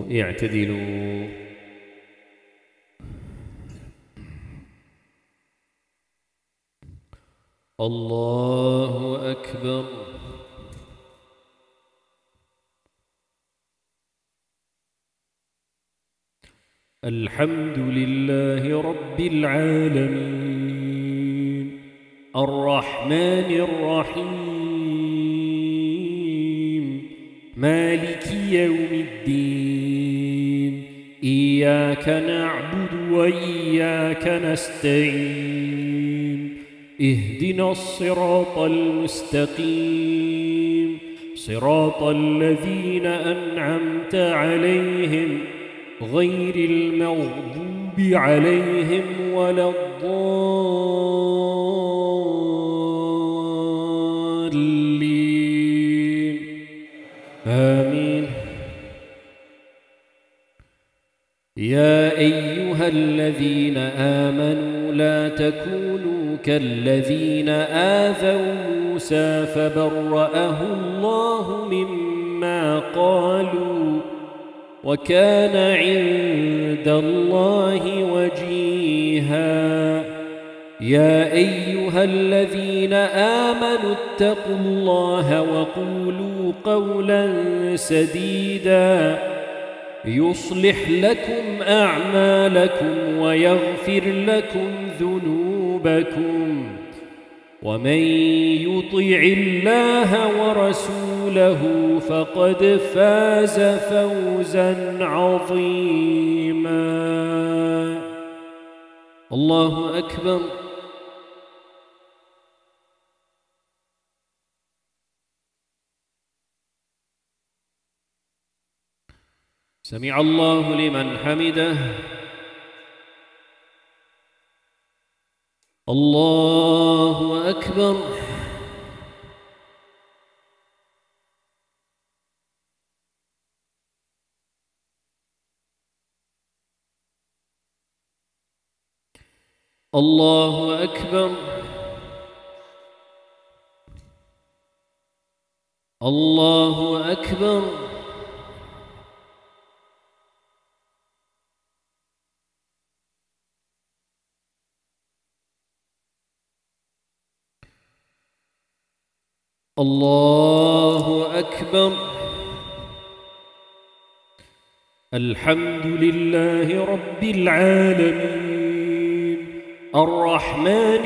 اعتدلوا. الله أكبر. الحمد لله رب العالمين الرحمن الرحيم مالك يوم الدين إياك نعبد وإياك نستعين اهدنا الصراط المستقيم صراط الذين أنعمت عليهم غير المغضوب عليهم ولا الضالين آمين. يا أيها الذين آمنوا لا تكونوا كالذين آذوا موسى فبرأه الله مما قالوا وكان عند الله وجيها. يا أيها الذين آمنوا اتقوا الله وقولوا قولا سديدا يصلح لكم أعمالكم ويغفر لكم ذنوبكم ومن يطع الله ورسوله فقد فاز فوزا عظيما. الله أكبر. سمع الله لمن حمده. الله أكبر. الله أكبر. الله أكبر. الله أكبر. الحمد لله رب العالمين الرحمن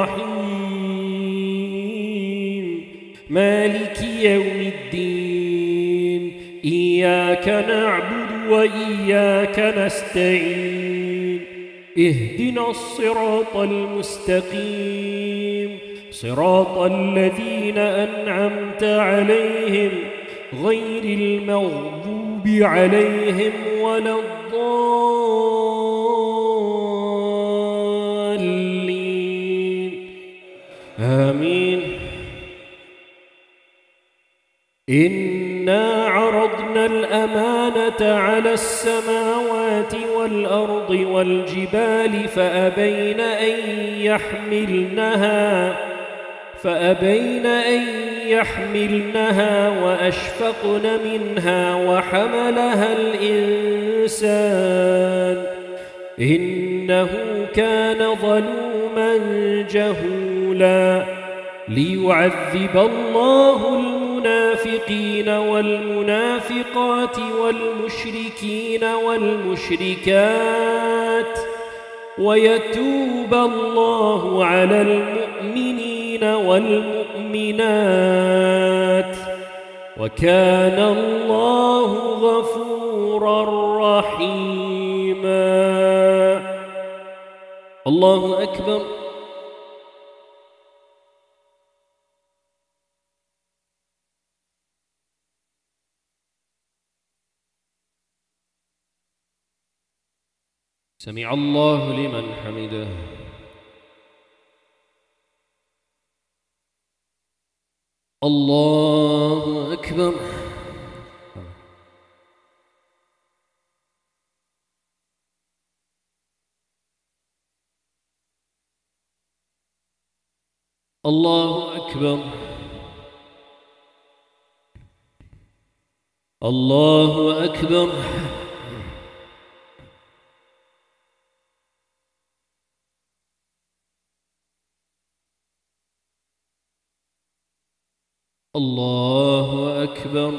الرحيم مالك يوم الدين إياك نعبد وإياك نستعين اهدنا الصراط المستقيم صراط الذين أنعمت عليهم غير المغضوب عليهم ولا الضالين آمين. إنا عرضنا الأمانة على السماوات والأرض والجبال فأبين أن يحملنها وأشفقن منها وحملها الإنسان إنه كان ظلوما جهولا. ليعذب الله المنافقين والمنافقات والمشركين والمشركات ويتوب الله على المؤمنين والمؤمنات وكان الله غفورا رحيما. الله أكبر. سمع الله لمن حمده. الله أكبر. الله أكبر. الله أكبر. الله أكبر.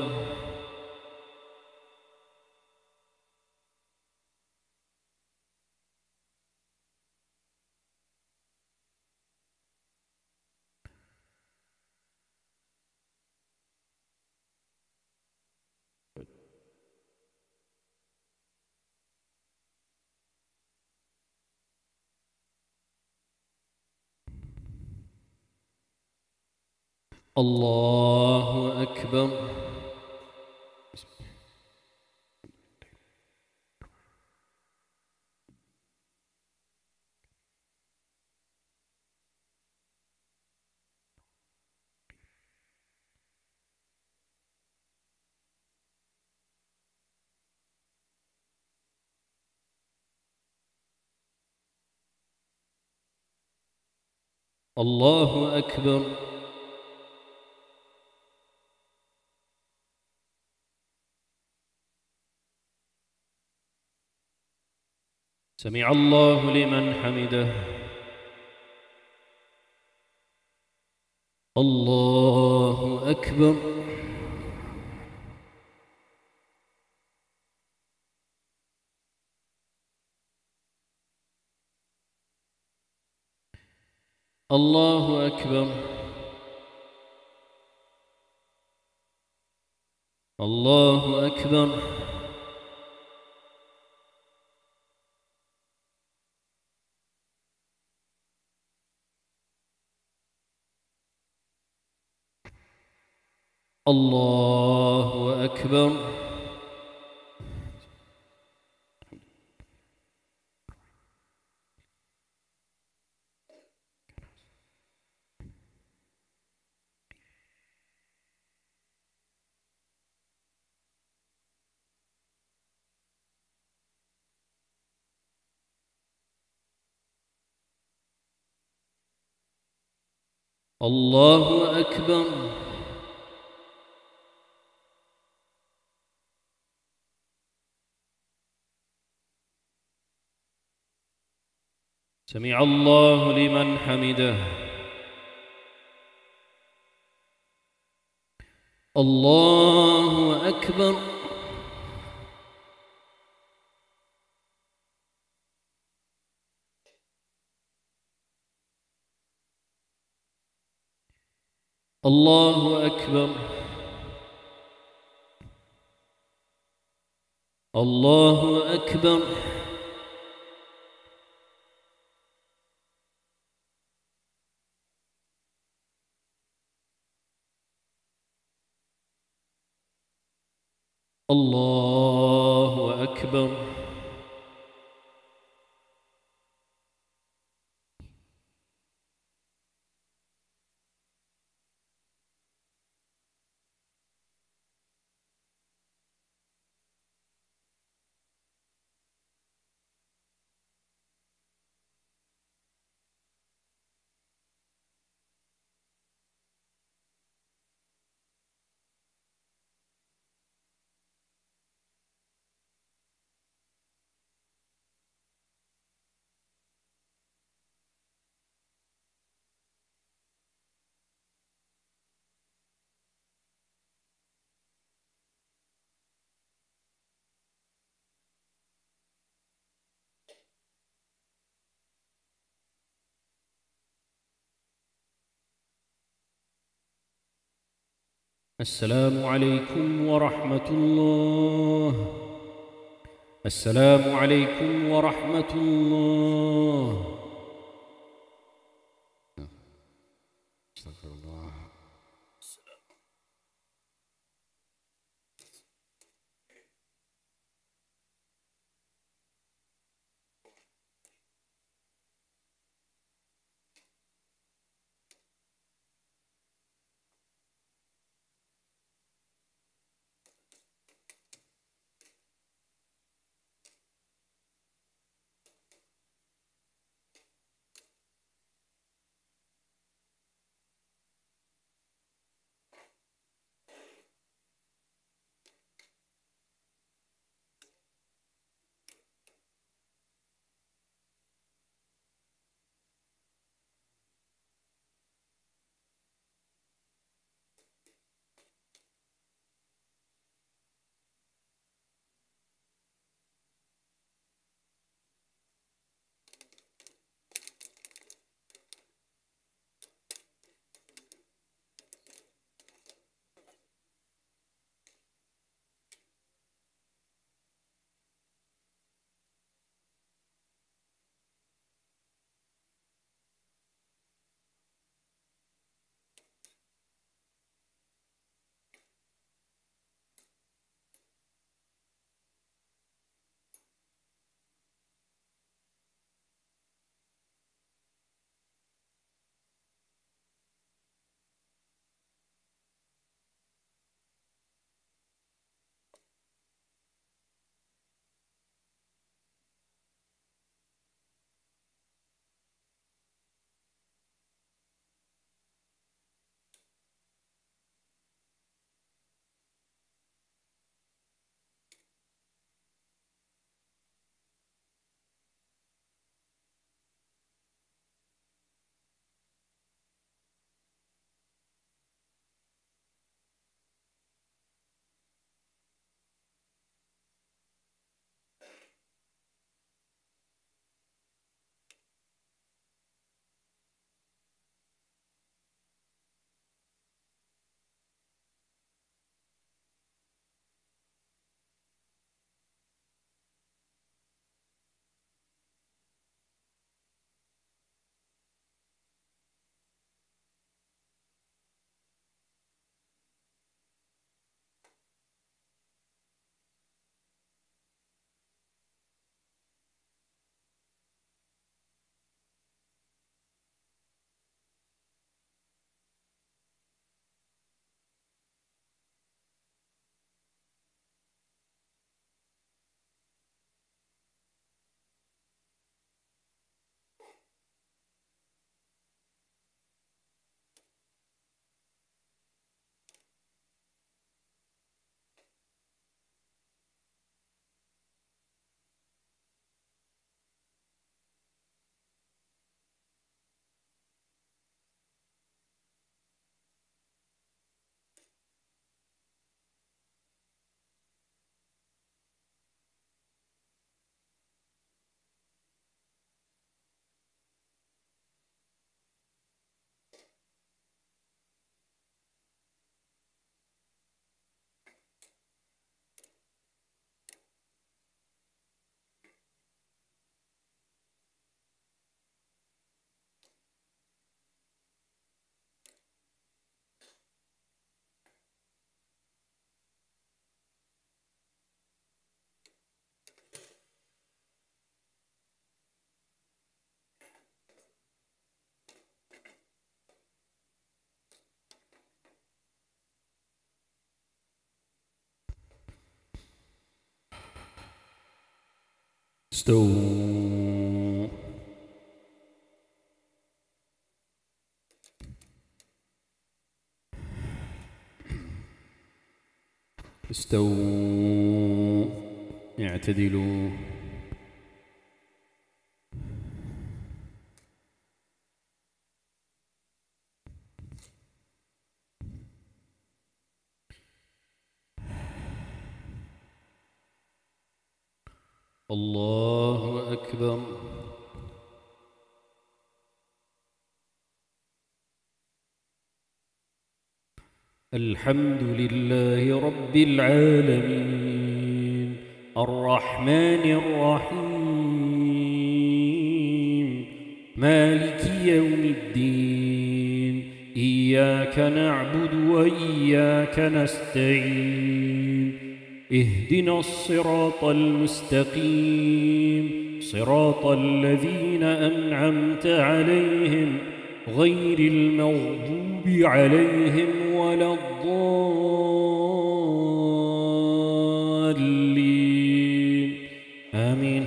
الله أكبر. الله أكبر. سمع الله لمن حمده. الله أكبر. الله أكبر. الله أكبر. الله أكبر. الله أكبر. سمع الله لمن حمده. الله أكبر. الله أكبر. الله أكبر. الله أكبر. السلام عليكم ورحمة الله. السلام عليكم ورحمة الله. استغفر الله. استووا. استووا، اعتدلوا. الله أكبر. الحمد لله رب العالمين الرحمن الرحيم مالك يوم الدين إياك نعبد وإياك نستعين اهدنا الصراط المستقيم صراط الذين أنعمت عليهم غير المغضوب عليهم ولا الضالين آمين.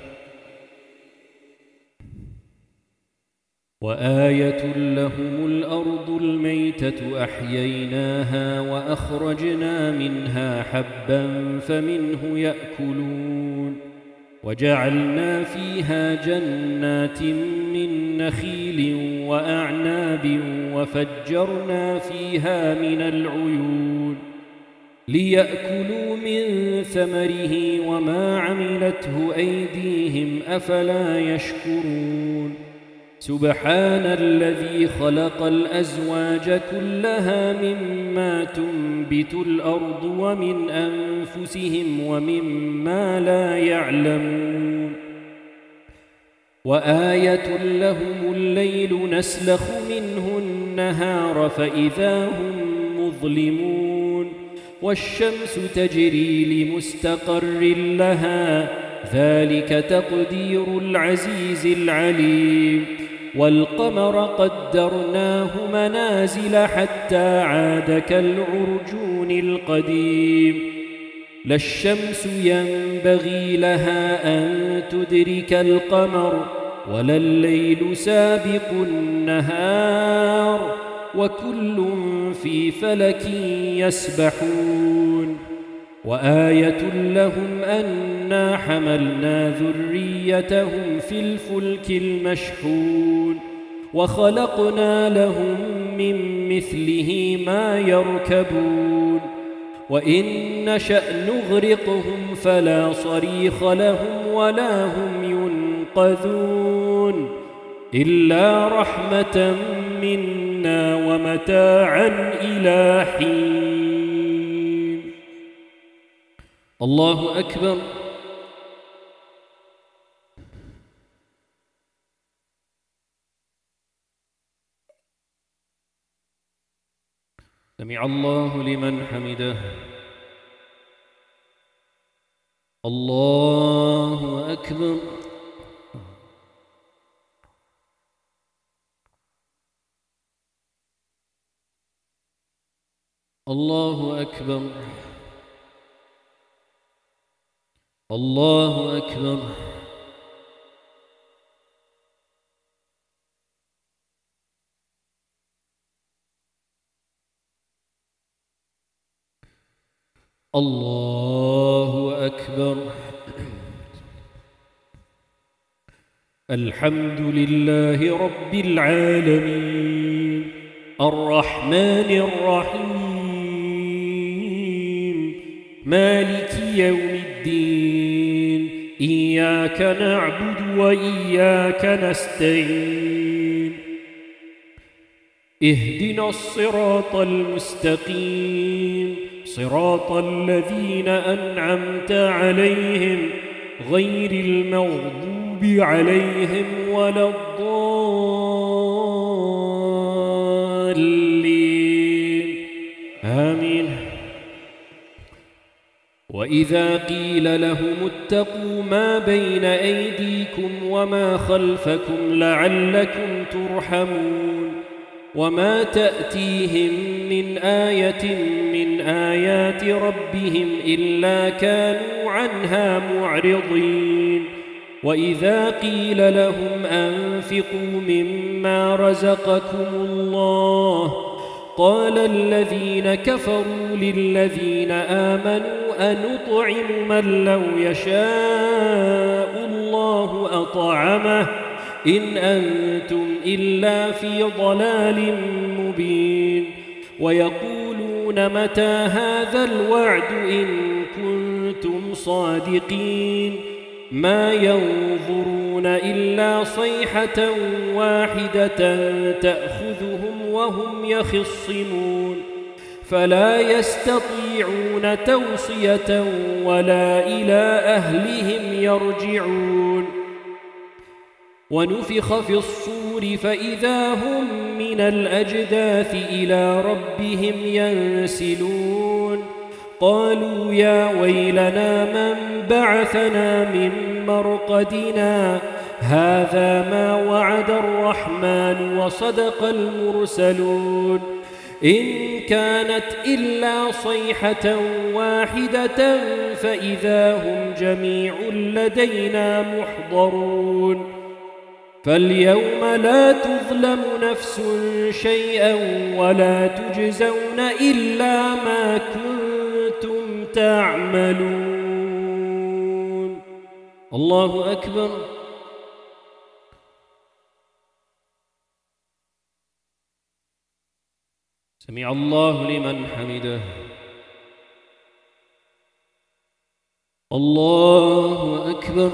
وآية لهم الأرض الميتة أحييناها وأخرجنا منها حبا فمنه يأكلون وجعلنا فيها جنات من نخيل وأعناب وفجرنا فيها من العيون ليأكلوا من ثمره وما عملته أيديهم أفلا يشكرون. سبحان الذي خلق الأزواج كلها مما تنبت الأرض ومن أنفسهم ومما لا يعلمون. وآية لهم الليل نسلخ منه النهار فإذا هم مظلمون والشمس تجري لمستقر لها ذلك تقدير العزيز العليم. والقمر قدرناه منازل حتى عاد كالعرجون القديم لا الشمس ينبغي لها أن تدرك القمر ولا الليل سابق النهار وكل في فلك يسبحون. وآية لهم أنا حملنا ذريتهم في الفلك المشحون وخلقنا لهم من مثله ما يركبون وإن نشأ نغرقهم فلا صريخ لهم ولا هم ينقذون إلا رحمة منا ومتاعا إلى حين. الله أكبر. سمع الله لمن حمده. الله أكبر. الله أكبر. الله أكبر. الله أكبر. الحمد لله رب العالمين الرحمن الرحيم مالك يوم الدين إياك نعبد وإياك نستعين اهدنا الصراط المستقيم صراط الذين أنعمت عليهم غير المغضوب عليهم ولا الضالين آمين. وإذا قيل لهم اتقوا ما بين أيديكم وما خلفكم لعلكم ترحمون وما تأتيهم من آية من آيات ربهم إلا كانوا عنها معرضين وإذا قيل لهم أنفقوا مما رزقكم الله قال الذين كفروا للذين آمنوا أنطعم من لو يشاء الله أطعمه إن أنتم إلا في ضلال مبين ويقولون متى هذا الوعد إن كنتم صادقين ما ينظرون إلا صيحة واحدة تأخذهم وهم يخصمون فلا يستطيعون توصية ولا إلى أهلهم يرجعون ونفخ في الصور فإذا هم من الأجداث إلى ربهم ينسلون قالوا يا ويلنا من بعثنا من مرقدنا هذا ما وعد الرحمن وصدق المرسلون إن كانت إلا صيحة واحدة فإذا هم جميع لدينا محضرون فاليوم لا تظلم نفس شيئا ولا تجزون إلا ما كنتم تعملون. الله أكبر. سمع الله لمن حمده. الله أكبر.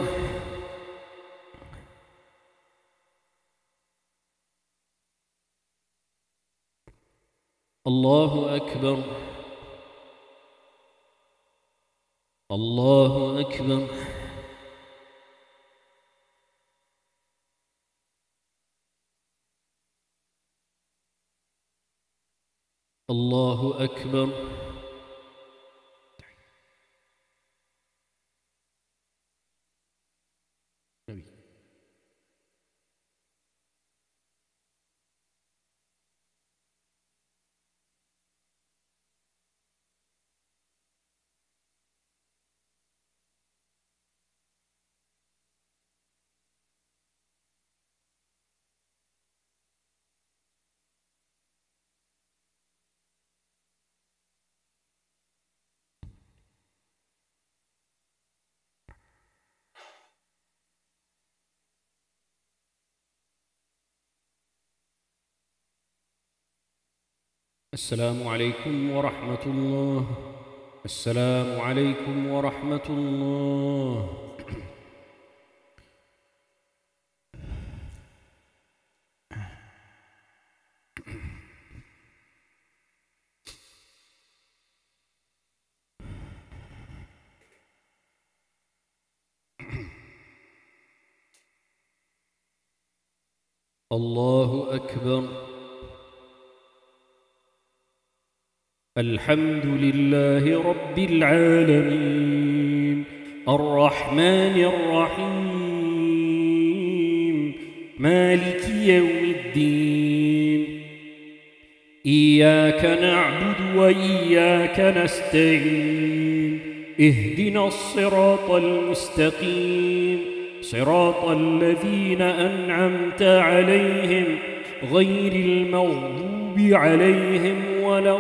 الله أكبر. الله أكبر. الله أكبر. السلام عليكم ورحمة الله. السلام عليكم ورحمة الله. الله أكبر. الحمد لله رب العالمين الرحمن الرحيم مالك يوم الدين إياك نعبد وإياك نستعين اهدنا الصراط المستقيم صراط الذين أنعمت عليهم غير المغضوب عليهم ولا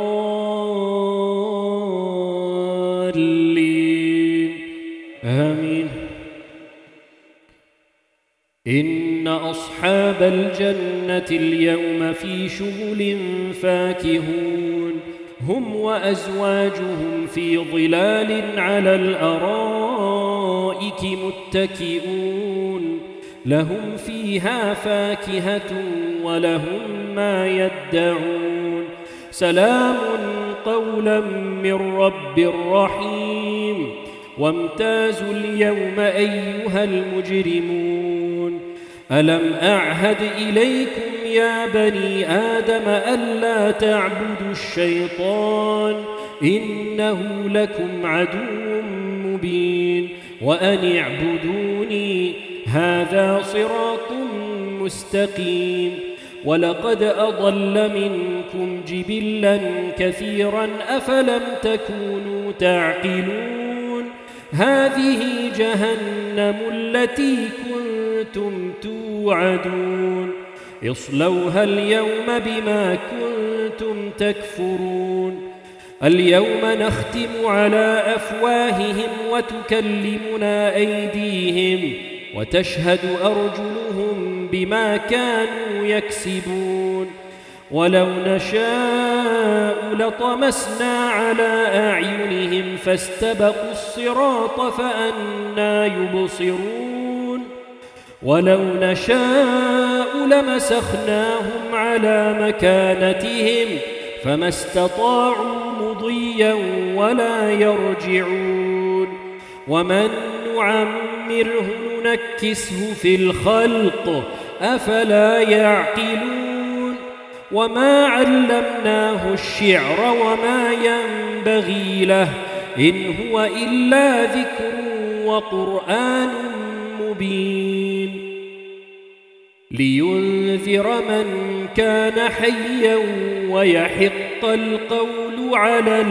الضالين آمين. إن أصحاب الجنة اليوم في شغل فاكهون هم وأزواجهم في ظلال على الأرائك متكئون لهم فيها فاكهة ولهم ما يدعون سلام قولا من رب رحيم. وامتازوا اليوم أيها المجرمون ألم أعهد إليكم يا بني آدم ألا تعبدوا الشيطان إنه لكم عدو مبين وأن اعبدوني هذا صراط مستقيم. ولقد أضل منكم جبلا كثيرا أفلم تكونوا تعقلون هذه جهنم التي كنتم توعدون اصلوها اليوم بما كنتم تكفرون اليوم نختم على أفواههم وتكلمنا أيديهم وتشهد أرجلهم بما كانوا يكسبون ولو نشاء لطمسنا على أعينهم فاستبقوا الصراط فأنى يبصرون ولو نشاء لمسخناهم على مكانتهم فما استطاعوا مضيا ولا يرجعون ومن نعمره ننكسه في الخلق أفلا يعقلون وما علمناه الشعر وما ينبغي له إن هو إلا ذكر وقرآن مبين لينذر من كان حيا ويحق القول على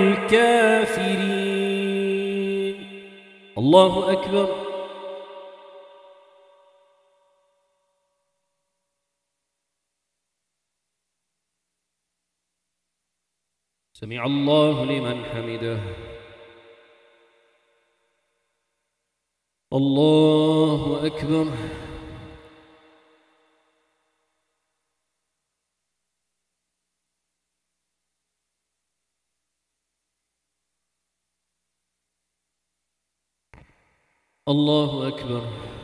الكافرين. الله أكبر. سمع الله لمن حمده. الله أكبر. الله أكبر.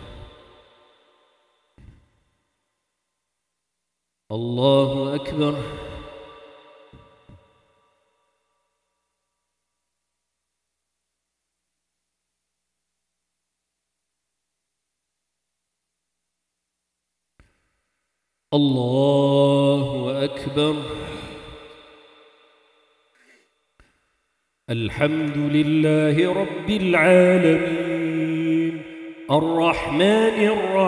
الله أكبر. الله أكبر. الحمد لله رب العالمين الرحمن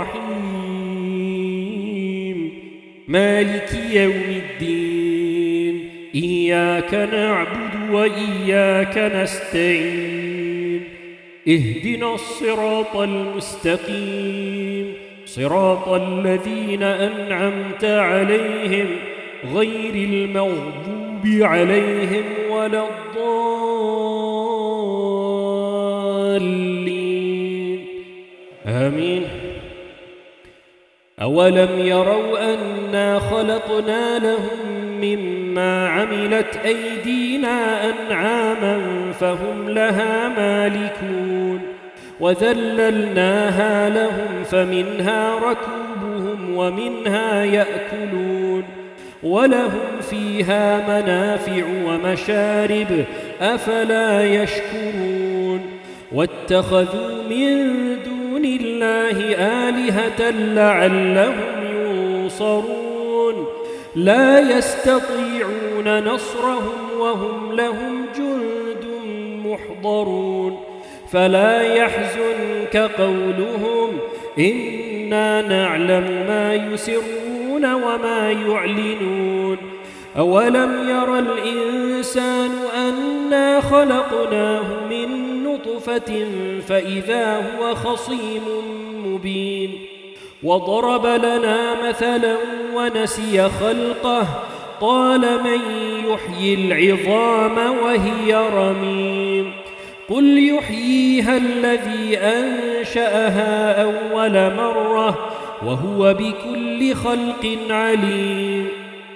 الرحيم مالك يوم الدين إياك نعبد وإياك نستعين اهدنا الصراط المستقيم صراط الذين أنعمت عليهم غير المغضوب عليهم ولا الضالين آمين. أولم يروا أنا خلقنا لهم مما عملت أيدينا أنعاما فهم لها مالكون وذللناها لهم فمنها ركوبهم ومنها يأكلون ولهم فيها منافع ومشارب أفلا يشكرون واتخذوا من دون الله آلهة لعلهم ينصرون لا يستطيعون نصرهم وهم لهم جند محضرون فلا يحزنك قولهم إنا نعلم ما يسرون وما يعلنون أولم ير الإنسان أنا خلقناه من نطفة فإذا هو خصيم مبين وضرب لنا مثلا ونسي خلقه قال من يحيي العظام وهي رميم قل يحييها الذي أنشأها أول مرة وهو بكل خلق عليم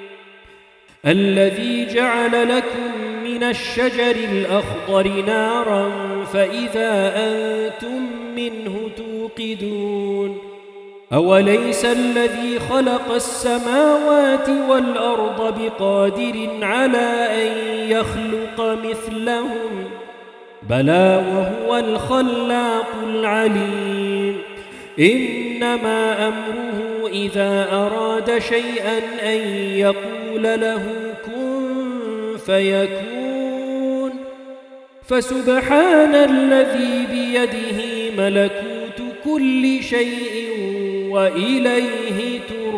الذي جعل لكم من الشجر الأخضر نارا فإذا أنتم منه توقدون أوليس الذي خلق السماوات والأرض بقادر على أن يخلق مثلهم بلى وهو الخلاق العليم إنما أمره إذا أراد شيئا أن يقول له كن فيكون فسبحان الذي بيده ملكوت كل شيء وإليه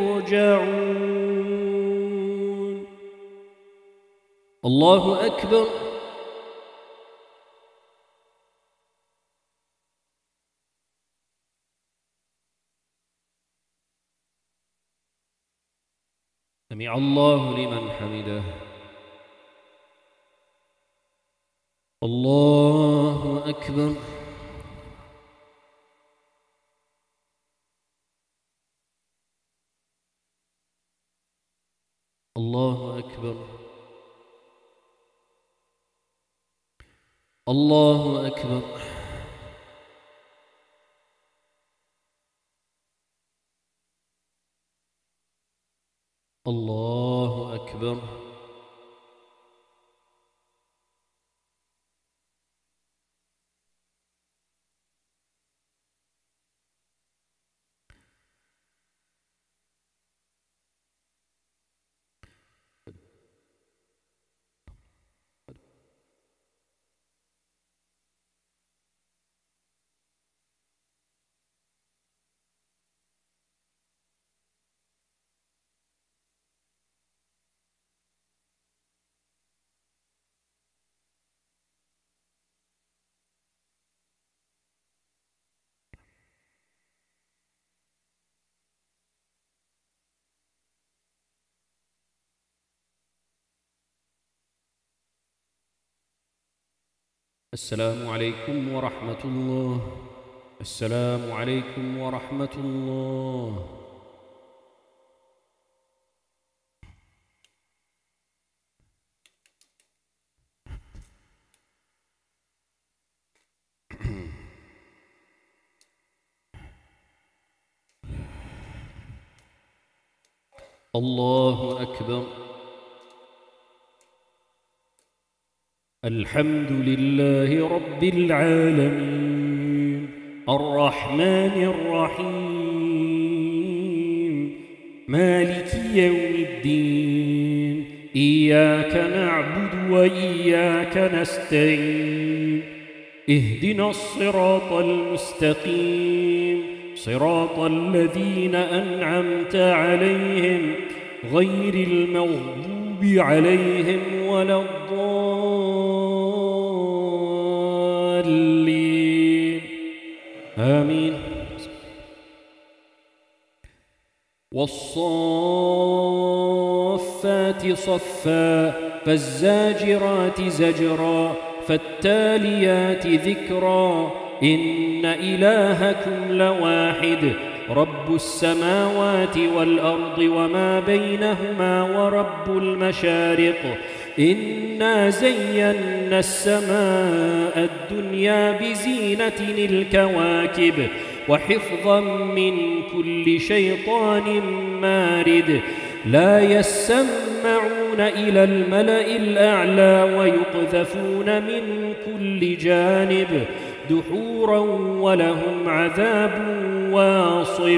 ترجعون. الله أكبر. سمع الله لمن حمده. الله أكبر. الله أكبر. الله أكبر. الله أكبر. السلام عليكم ورحمة الله. السلام عليكم ورحمة الله. الله أكبر. الحمد لله رب العالمين الرحمن الرحيم مالك يوم الدين. إياك نعبد وإياك نستعين. اهدنا الصراط المستقيم صراط الذين أنعمت عليهم غير المغضوب عليهم ولا الضالين. آمين. والصافات صفا فالزاجرات زجرا فالتاليات ذكرا. إن إلهكم لواحد رب السماوات والأرض وما بينهما ورب المشارق. إنا زينا السماء الدنيا بزينة الكواكب وحفظا من كل شيطان مارد. لا يسمعون إلى الملأ الأعلى ويقذفون من كل جانب دحورا ولهم عذاب واصب.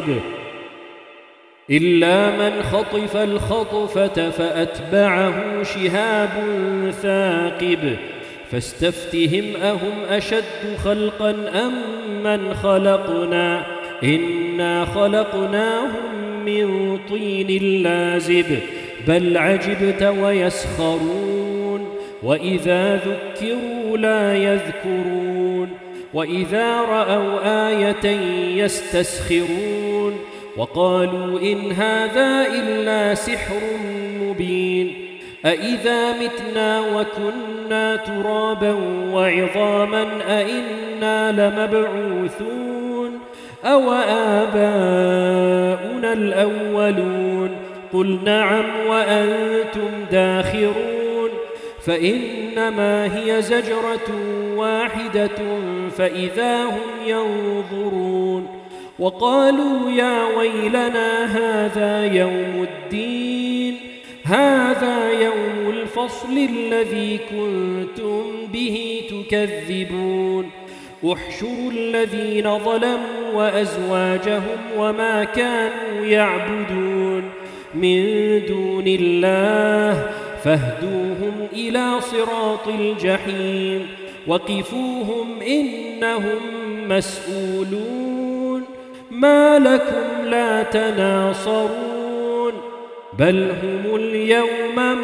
إلا من خطف الخطفة فأتبعه شهاب ثاقب. فاستفتهم أهم أشد خلقا أم من خلقنا إنا خلقناهم من طين لازب. بل عجبت ويسخرون وإذا ذكروا لا يذكرون وإذا رأوا آية يستسخرون وقالوا إن هذا إلا سحر مبين. أإذا متنا وكنا ترابا وعظاما أإنا لمبعوثون أو آباؤنا الأولون. قل نعم وأنتم داخرون. فإنما هي زجرة واحدة فإذا هم ينظرون. وقالوا يا ويلنا هذا يوم الدين. هذا يوم الفصل الذي كنتم به تكذبون. احشروا الذين ظلموا وأزواجهم وما كانوا يعبدون من دون الله فاهدوهم إلى صراط الجحيم. وقفوهم إنهم مسؤولون. ما لكم لا تناصرون بل هم اليوم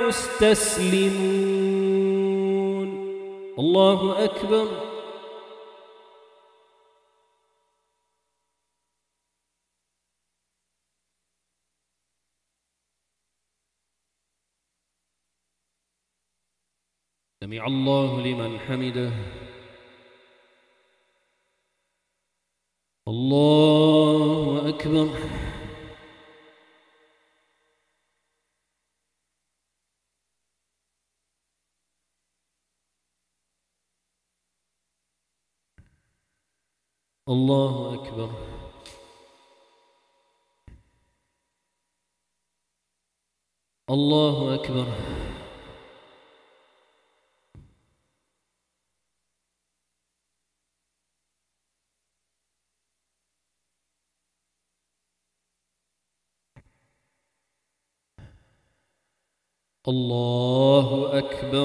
مستسلمون. الله أكبر. سمع الله لمن حمده. الله أكبر. الله أكبر. الله أكبر. الله أكبر.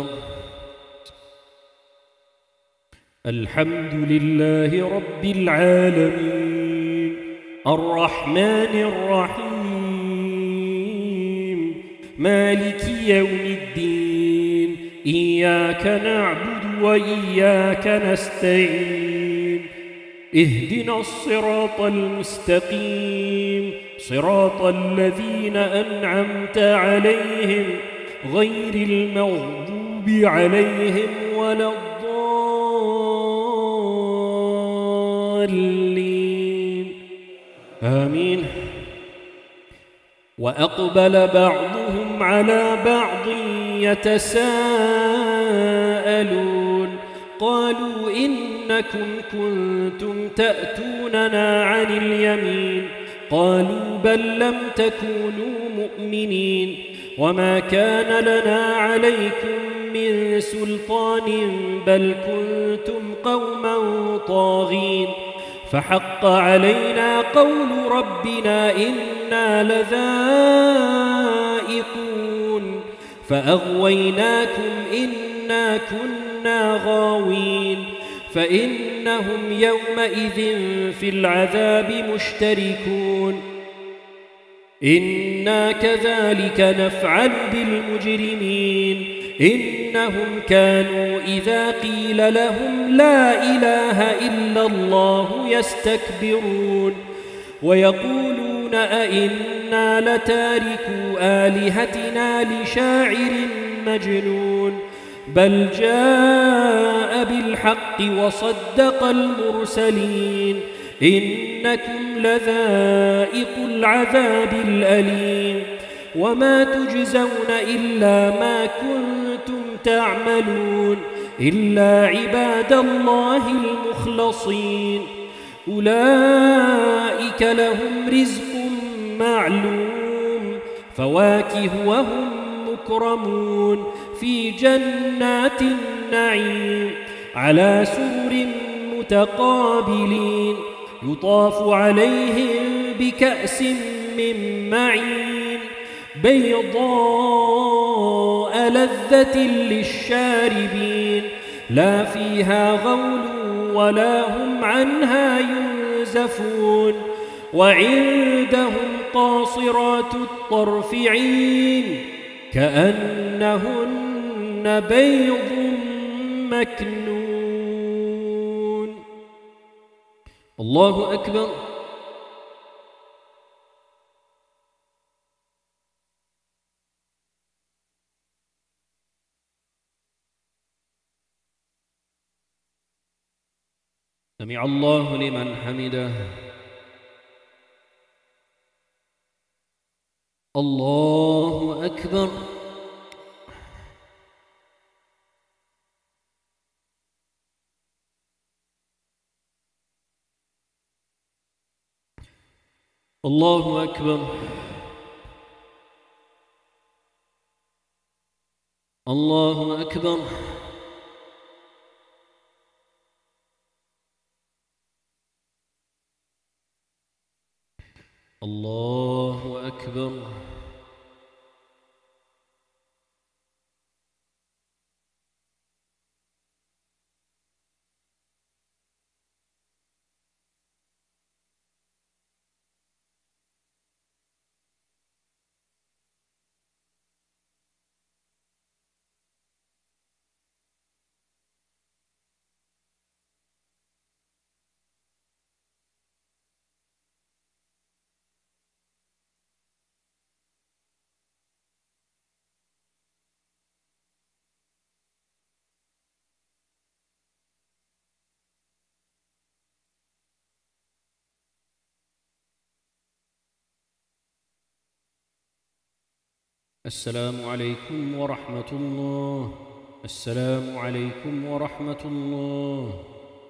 الحمد لله رب العالمين الرحمن الرحيم مالك يوم الدين إياك نعبد وإياك نستعين اهدنا الصراط المستقيم صراط الذين أنعمت عليهم غير المغضوب عليهم ولا الضالين آمين. وأقبل بعضهم على بعض يتساءلون قالوا إنكم كنتم تأتوننا عن اليمين قالوا بل لم تكونوا مؤمنين وما كان لنا عليكم من سلطان بل كنتم قوما طاغين فحق علينا قول ربنا إنا لذائقون فأغويناكم إنا كنا غاوين فإنهم يومئذ في العذاب مشتركون إنا كذلك نفعل بالمجرمين إنهم كانوا إذا قيل لهم لا إله إلا الله يستكبرون ويقولون أئنا لتاركو آلهتنا لشاعر مجنون بل جاء بالحق وصدق المرسلين إنكم لذائق العذاب الأليم وما تجزون إلا ما كنتم تعملون إلا عباد الله المخلصين أولئك لهم رزق معلوم فواكه وهم مكرمون في جنات النعيم على سرر متقابلين يطاف عليهم بكأس من معين بيضاء لذة للشاربين لا فيها غول ولا هم عنها ينزفون وعندهم قاصرات الطرف عين كأنهن بيض مكنون. الله أكبر. سمع الله لمن حمده. الله أكبر. الله أكبر. الله أكبر. الله أكبر. السلام عليكم ورحمة الله. السلام عليكم ورحمة الله.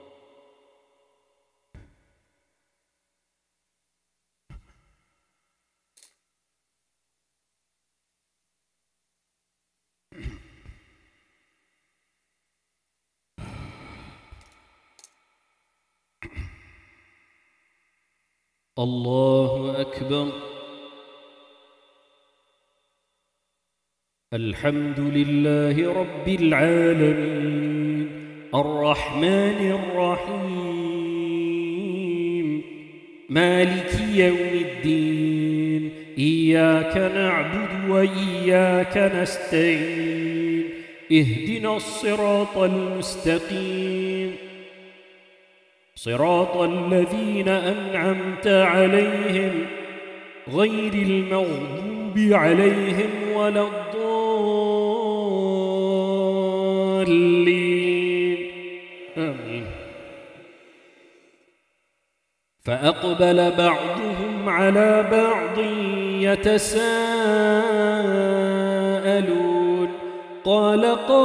الله أكبر. الحمد لله رب العالمين الرحمن الرحيم مالك يوم الدين إياك نعبد وإياك نستعين اهدنا الصراط المستقيم صراط الذين أنعمت عليهم غير المغضوب عليهم ولا الضالين آمين. فأقبل بعضهم على بعض يتساءلون قال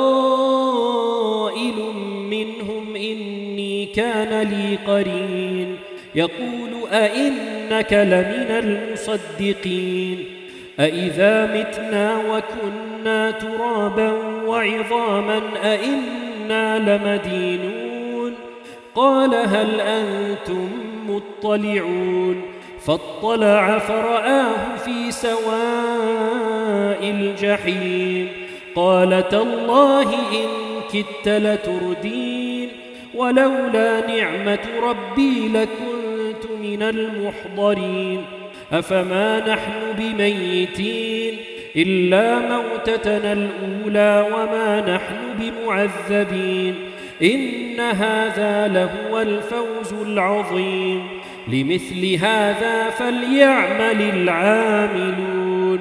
قائل منهم إني كان لي قرين يقول أئنك لمن المصدقين أئذا متنا وكنا ترابا وعظاما أئنا لمدينون قال هل أنتم مطلعون فاطلع فرآه في سواء الجحيم قال تالله إن كدت لتردين ولولا نعمة ربي لكنت من المحضرين أفما نحن بميتين إلا موتتنا الأولى وما نحن بمعذبين إن هذا لهو الفوز العظيم لمثل هذا فليعمل العاملون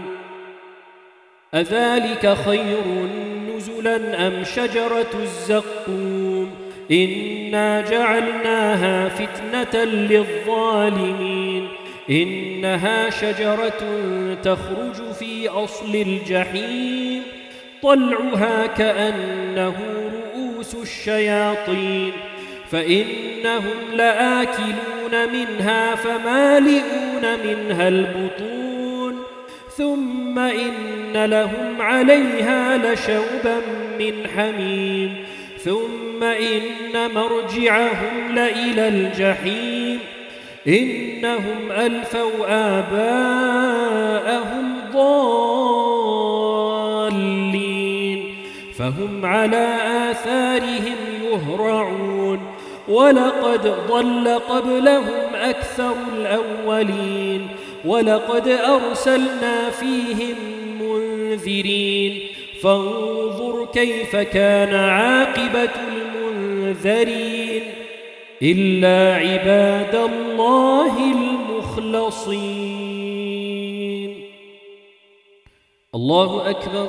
أذلك خير نزلا أم شجرة الزقوم إنا جعلناها فتنة للظالمين إنها شجرة تخرج في أصل الجحيم طلعها كأنه رؤوس الشياطين فإنهم لآكلون منها فمالئون منها البطون ثم إن لهم عليها لشوبا من حميم ثم إن مرجعهم لإلى الجحيم إنهم ألفوا آباءهم ضالين فهم على آثارهم يهرعون ولقد ضل قبلهم أكثر الأولين ولقد أرسلنا فيهم منذرين فانظر كيف كان عاقبة المنذرين إلا عباد الله المخلصين. الله أكبر.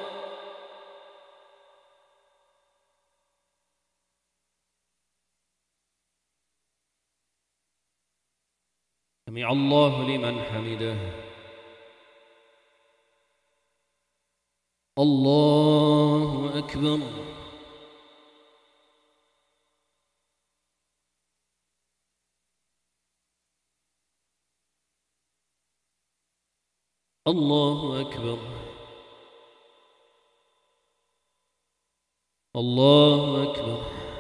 سمع الله لمن حمده. الله أكبر. الله أكبر. الله أكبر.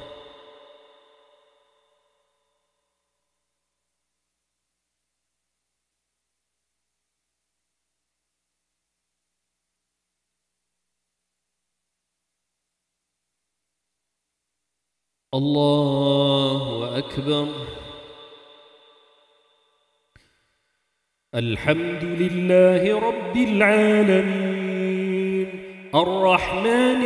الله أكبر. الحمد لله رب العالمين الرحمن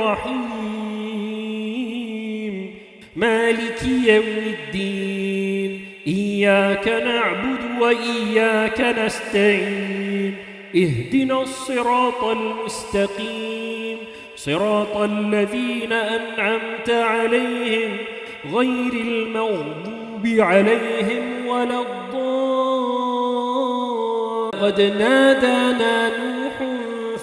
الرحيم مالك يوم الدين إياك نعبد وإياك نستعين اهدنا الصراط المستقيم صراط الذين أنعمت عليهم غير المغضوب عليهم ولا الضالين. قد نادانا نوح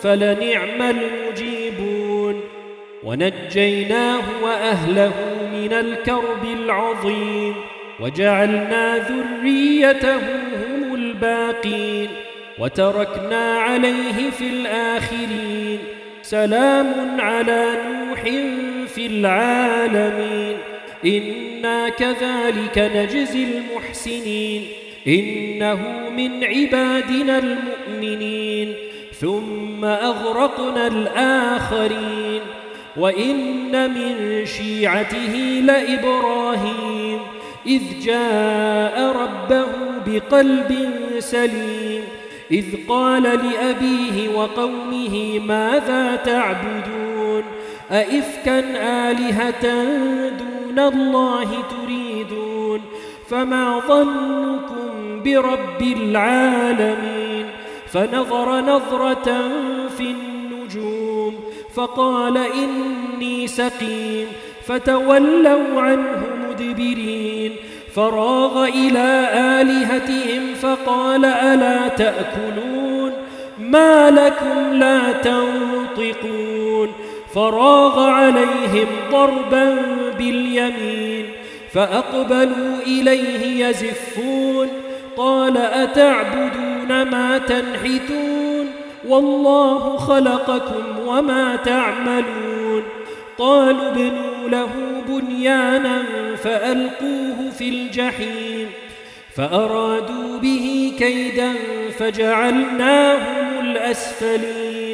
فلنعم المجيبون. ونجيناه وأهله من الكرب العظيم، وجعلنا ذريته هم الباقين، وتركنا عليه في الآخرين. سلام على نوح في العالمين، إنا كذلك نجزي المحسنين، إنه من عبادنا المؤمنين. ثم أغرقنا الآخرين. وإن من شيعته لإبراهيم، إذ جاء ربه بقلب سليم، إذ قال لأبيه وقومه ماذا تعبدون، أئفكا آلهة دون الله تريدون، فما ظنكم برب العالمين. فنظر نظرة في النجوم فقال إني سقيم، فتولوا عنه مدبرين. فراغ إلى آلهتهم فقال ألا تأكلون، ما لكم لا تنطقون. فراغ عليهم ضربا باليمين فأقبلوا إليه يزفون. قال أتعبدون ما تنحتون، والله خلقكم وما تعملون. قالوا ابنوا له بنيانا فألقوه في الجحيم، فأرادوا به كيدا فجعلناهم الأسفلين.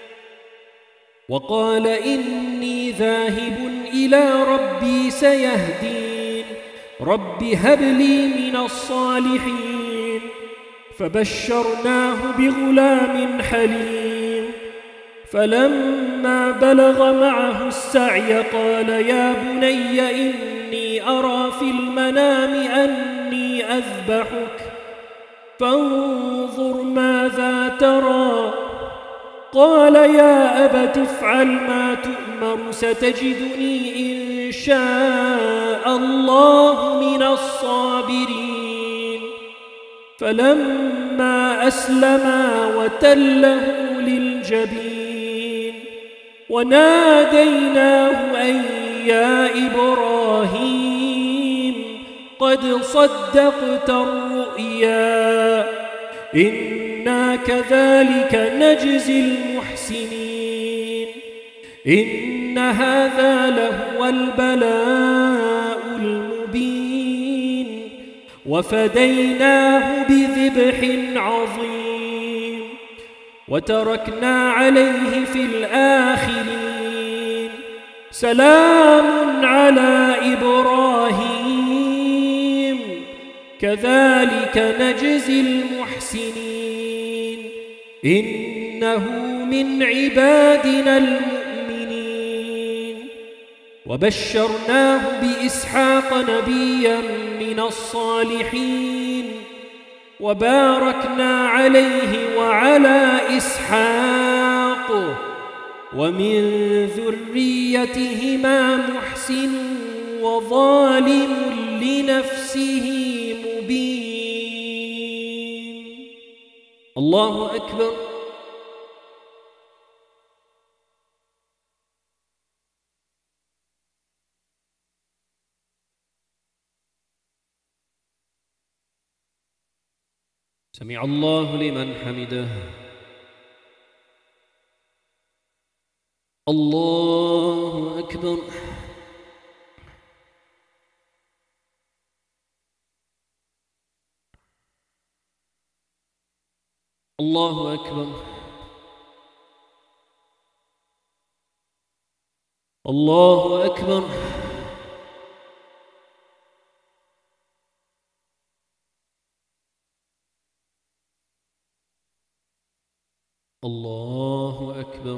وقال إني ذاهب إلى ربي سيهدين، رب هب لي من الصالحين. فبشرناه بغلام حليم. فلما بلغ معه السعي قال يا بني إني أرى في المنام أني أذبحك فانظر ماذا ترى. قال يا أبت افعل ما تؤمر، ستجدني إن شاء الله من الصابرين. فلما أسلما وتله للجبين وناديناه أن يا إبراهيم قد صدقت الرؤيا، إنا كذلك نجزي المحسنين. إن هذا لهو البلاء المبين، وفديناه بذبح عظيم، وتركنا عليه في الآخرين. سلام على إبراهيم، كذلك نجزي المحسنين، إنه من عبادنا المؤمنين. وبشرناه بإسحاق نبيا من الصالحين، وباركنا عليه وعلى إسحاق، ومن ذريتهما محسن وظالم لنفسه مبين. الله أكبر. سمع الله لمن حمده. الله أكبر. الله أكبر. الله أكبر. الله أكبر.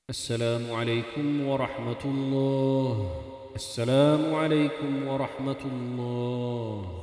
السلام عليكم ورحمة الله. السلام عليكم ورحمة الله.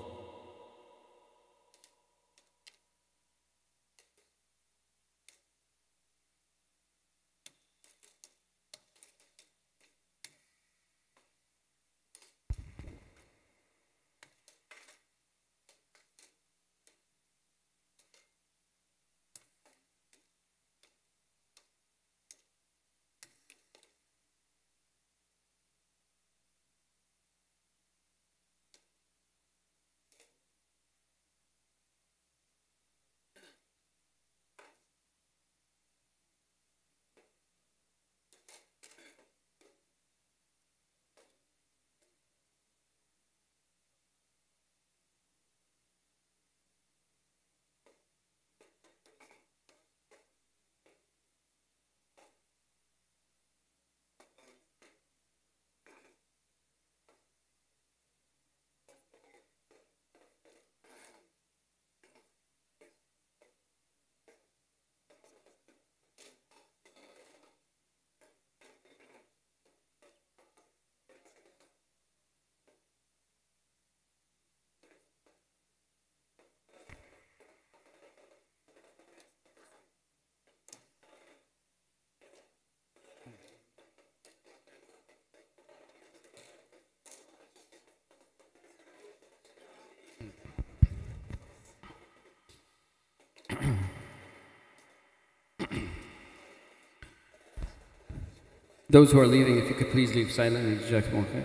Those who are leaving, if you could please leave silently. Jazakumullah khair.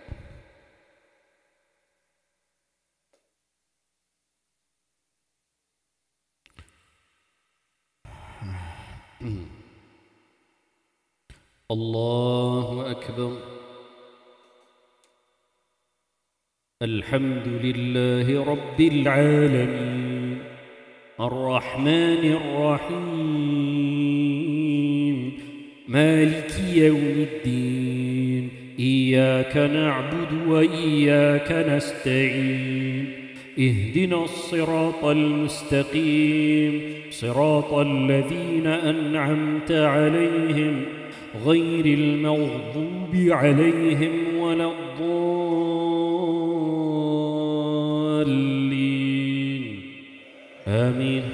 الله أكبر. الحمد لله رب العالمين الرحمن الرحيم مالك يوم الدين. إياك نعبد وإياك نستعين. اهدنا الصراط المستقيم صراط الذين أنعمت عليهم غير المغضوب عليهم ولا الضالين آمين.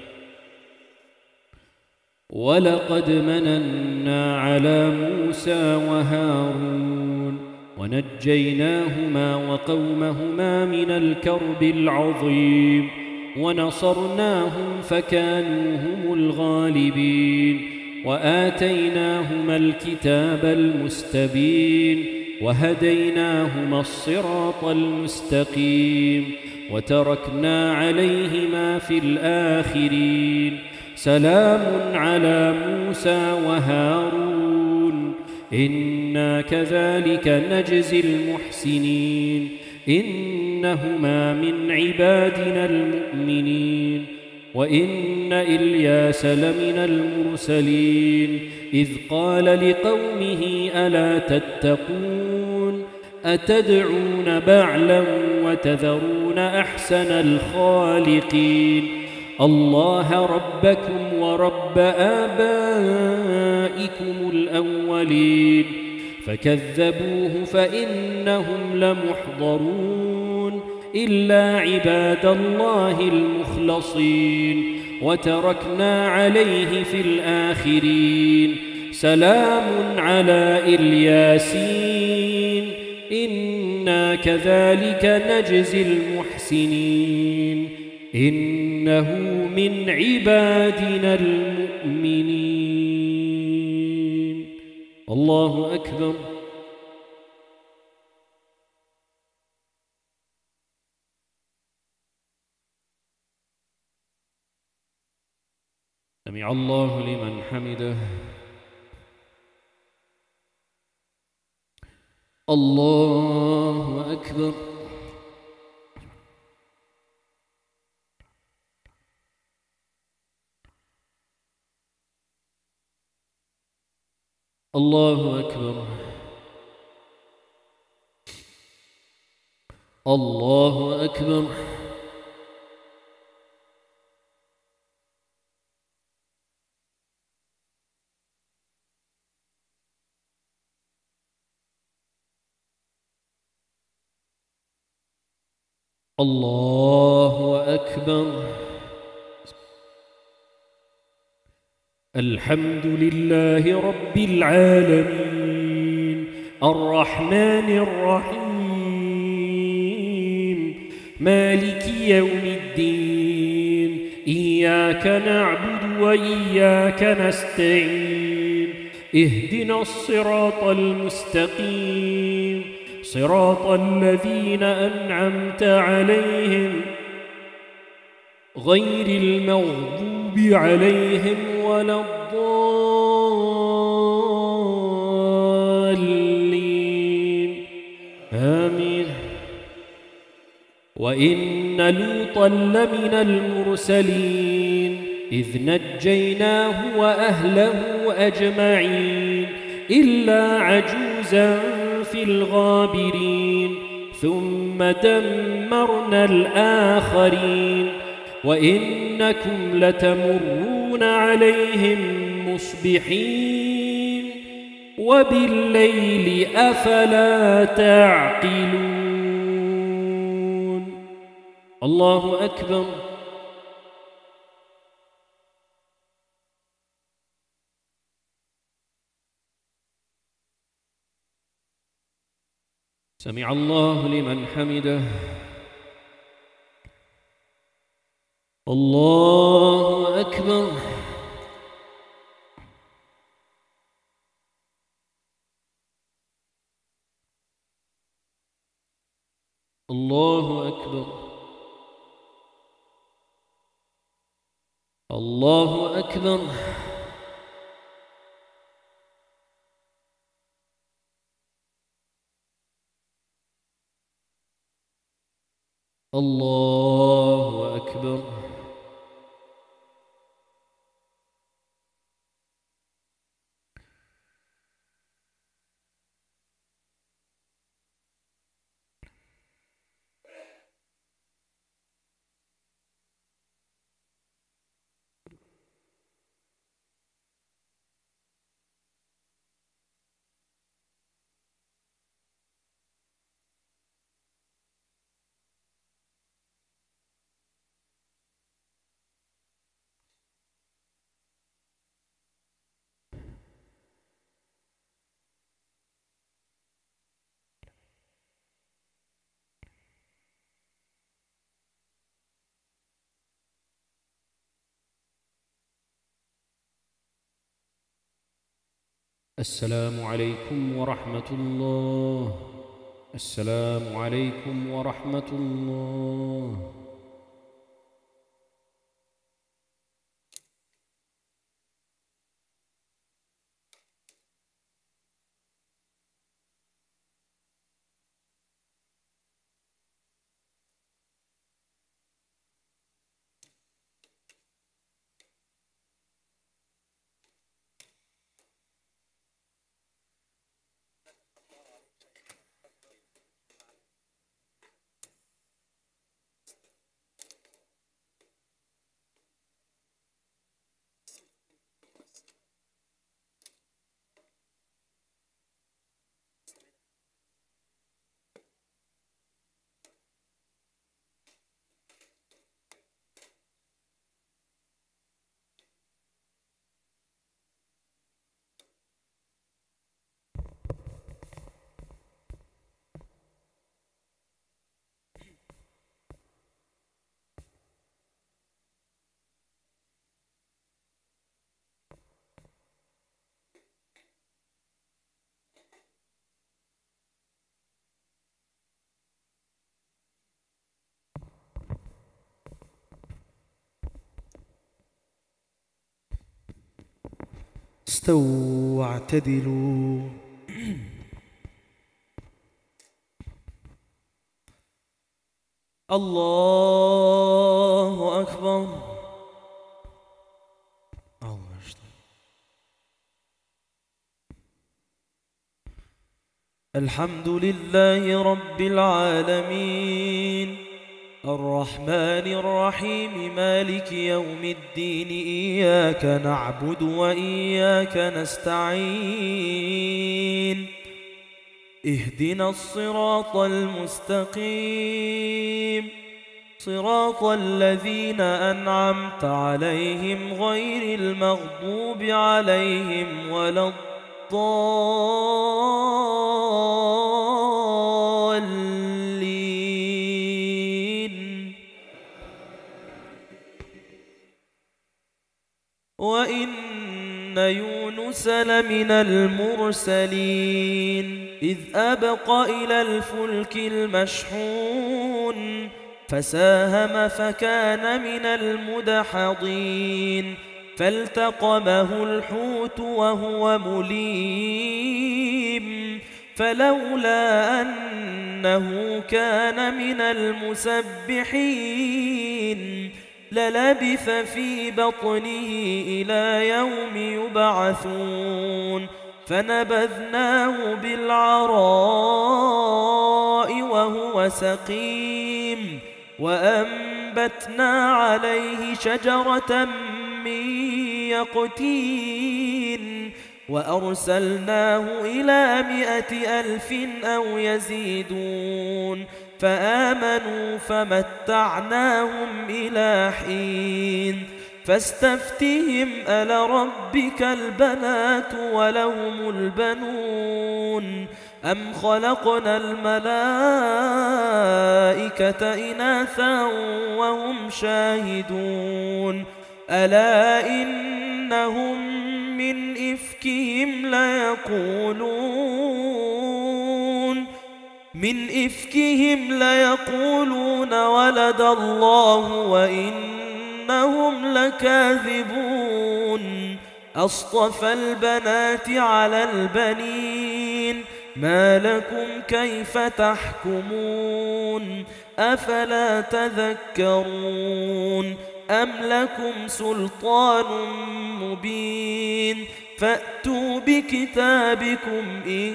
ولقد مننا على موسى وهارون ونجيناهما وقومهما من الكرب العظيم ونصرناهم فكانوا هم الغالبين وآتيناهما الكتاب المستبين وهديناهما الصراط المستقيم وتركنا عليهما في الآخرين. سلام على موسى وهارون إنا كذلك نجزي المحسنين إنهما من عبادنا المؤمنين. وإن إلياس لمن المرسلين إذ قال لقومه ألا تتقون أتدعون بعلا وتذرون أحسن الخالقين الله ربكم ورب آبائكم الأولين فكذبوه فإنهم لمحضرون إلا عباد الله المخلصين وتركنا عليه في الآخرين. سلام على الياسين إنا كذلك نجزي المحسنين إنه من عبادنا المؤمنين. الله أكبر. سمع الله لمن حمده. الله أكبر. الله أكبر. الله أكبر. الله أكبر. الحمد لله رب العالمين الرحمن الرحيم مالك يوم الدين إياك نعبد وإياك نستعين اهدنا الصراط المستقيم صراط الذين أنعمت عليهم غير المغضوب عليهم ولا الضالين آمين. وإن لوطا لمن المرسلين إذ نجيناه وأهله أجمعين إلا عجوزا في الغابرين ثم دمرنا الآخرين وإنكم لتمرون عليهم مصبحين وبالليل أفلا تعقلون. الله أكبر. سمع الله لمن حمده. الله أكبر. الله أكبر. الله أكبر. الله أكبر. السلام عليكم ورحمة الله. السلام عليكم ورحمة الله. استووا واعتدلوا. الله أكبر. الحمد لله رب العالمين الرحمن الرحيم مالك يوم الدين إياك نعبد وإياك نستعين اهدنا الصراط المستقيم صراط الذين أنعمت عليهم غير المغضوب عليهم ولا الضالين. وإن يونس لمن المرسلين إذ أبق إلى الفلك المشحون فساهم فكان من المدحضين فالتقمه الحوت وهو مليم فلولا أنه كان من المسبحين للبث في بطنه إلى يوم يبعثون فنبذناه بالعراء وهو سقيم وأنبتنا عليه شجرة من يقطين وأرسلناه إلى 100,000 أو يزيدون فآمنوا فمتعناهم إلى حين فاستفتهم ألربك البنات ولهم البنون أم خلقنا الملائكة إناثا وهم شاهدون ألا إنهم من إفكهم ليقولون ولد الله وإنهم لكاذبون أصطفى البنات على البنين ما لكم كيف تحكمون أفلا تذكرون أم لكم سلطان مبين فأتوا بكتابكم إن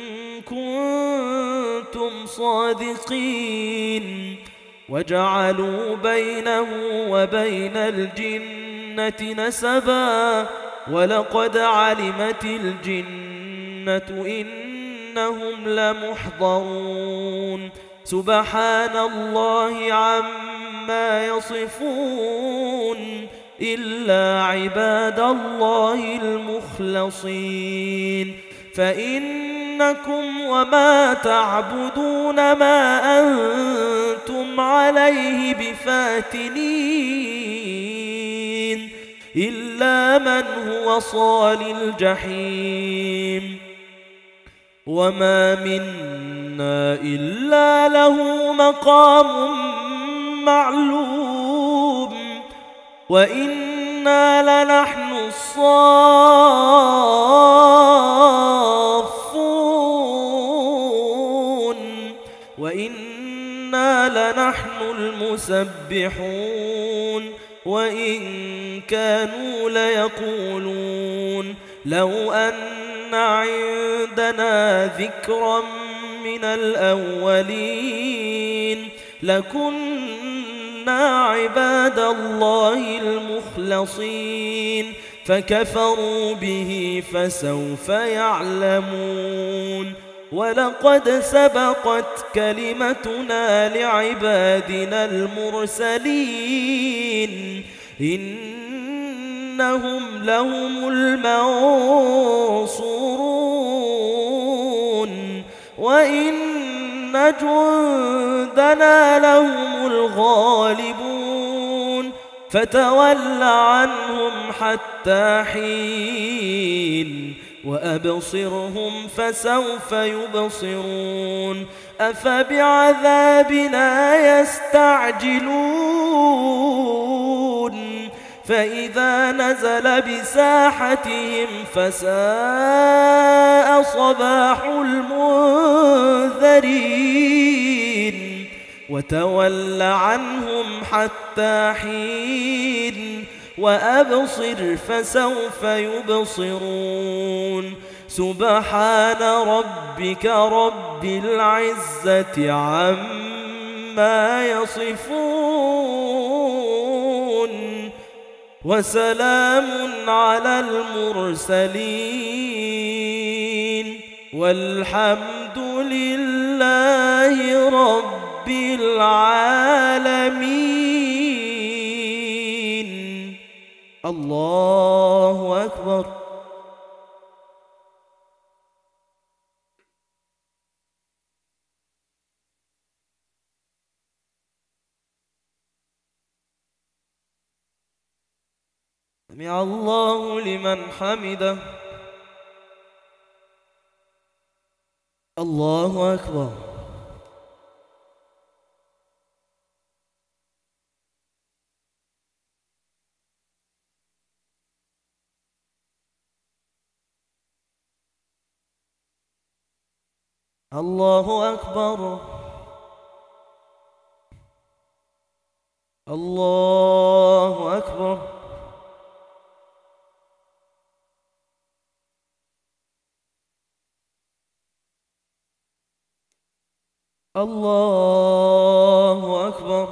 كنتم صادقين وجعلوا بينه وبين الجنة نسبا ولقد علمت الجنة إنهم لمحضرون سبحان الله عما يصفون إلا عباد الله المخلصين فإنكم وما تعبدون ما أنتم عليه بفاتنين إلا من هو صال الجحيم وما منا إلا له مقام معلوم وإنا لنحن الصافون وإنا لنحن المسبحون وإن كانوا ليقولون لو أن عندنا ذكرا من الأولين لكنا عباد الله المخلصين فكفروا به فسوف يعلمون ولقد سبقت كلمتنا لعبادنا المرسلين إنهم لهم المنصورون وإن جندنا لهم الغالبون فتول عنهم حتى حين وأبصرهم فسوف يبصرون أفبعذابنا يستعجلون فإذا نزل بساحتهم فساء صباح المنذرين وتول عنهم حتى حين وأبصر فسوف يبصرون سبحان ربك رب العزة عما يصفون وسلام على المرسلين والحمد لله رب رب العالمين. الله أكبر. سمع الله لمن حمده. الله أكبر. الله أكبر. الله أكبر. الله أكبر.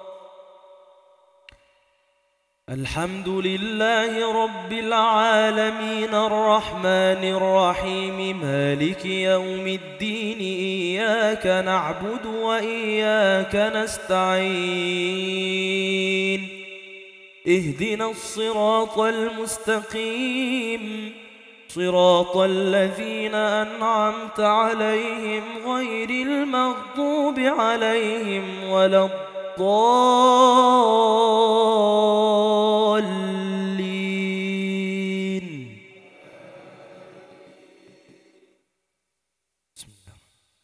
الحمد لله رب العالمين الرحمن الرحيم مالك يوم الدين إياك نعبد وإياك نستعين اهدنا الصراط المستقيم صراط الذين أنعمت عليهم غير المغضوب عليهم ولا الضالين. بسم الله.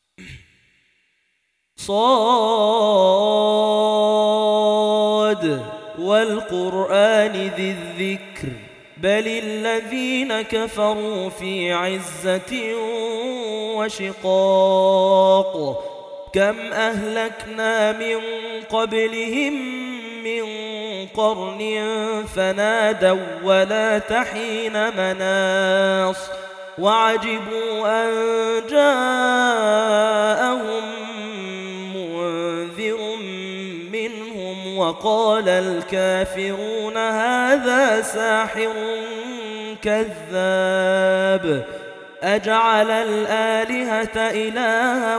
صاد والقرآن ذي الذكر بل الذين كفروا في عزة وشقاق كم أهلكنا من قبلهم من قرن فنادوا ولا تحين مناص وعجبوا أن جاءهم منذر منهم وقال الكافرون هذا ساحر كذاب أجعل الآلهة إلها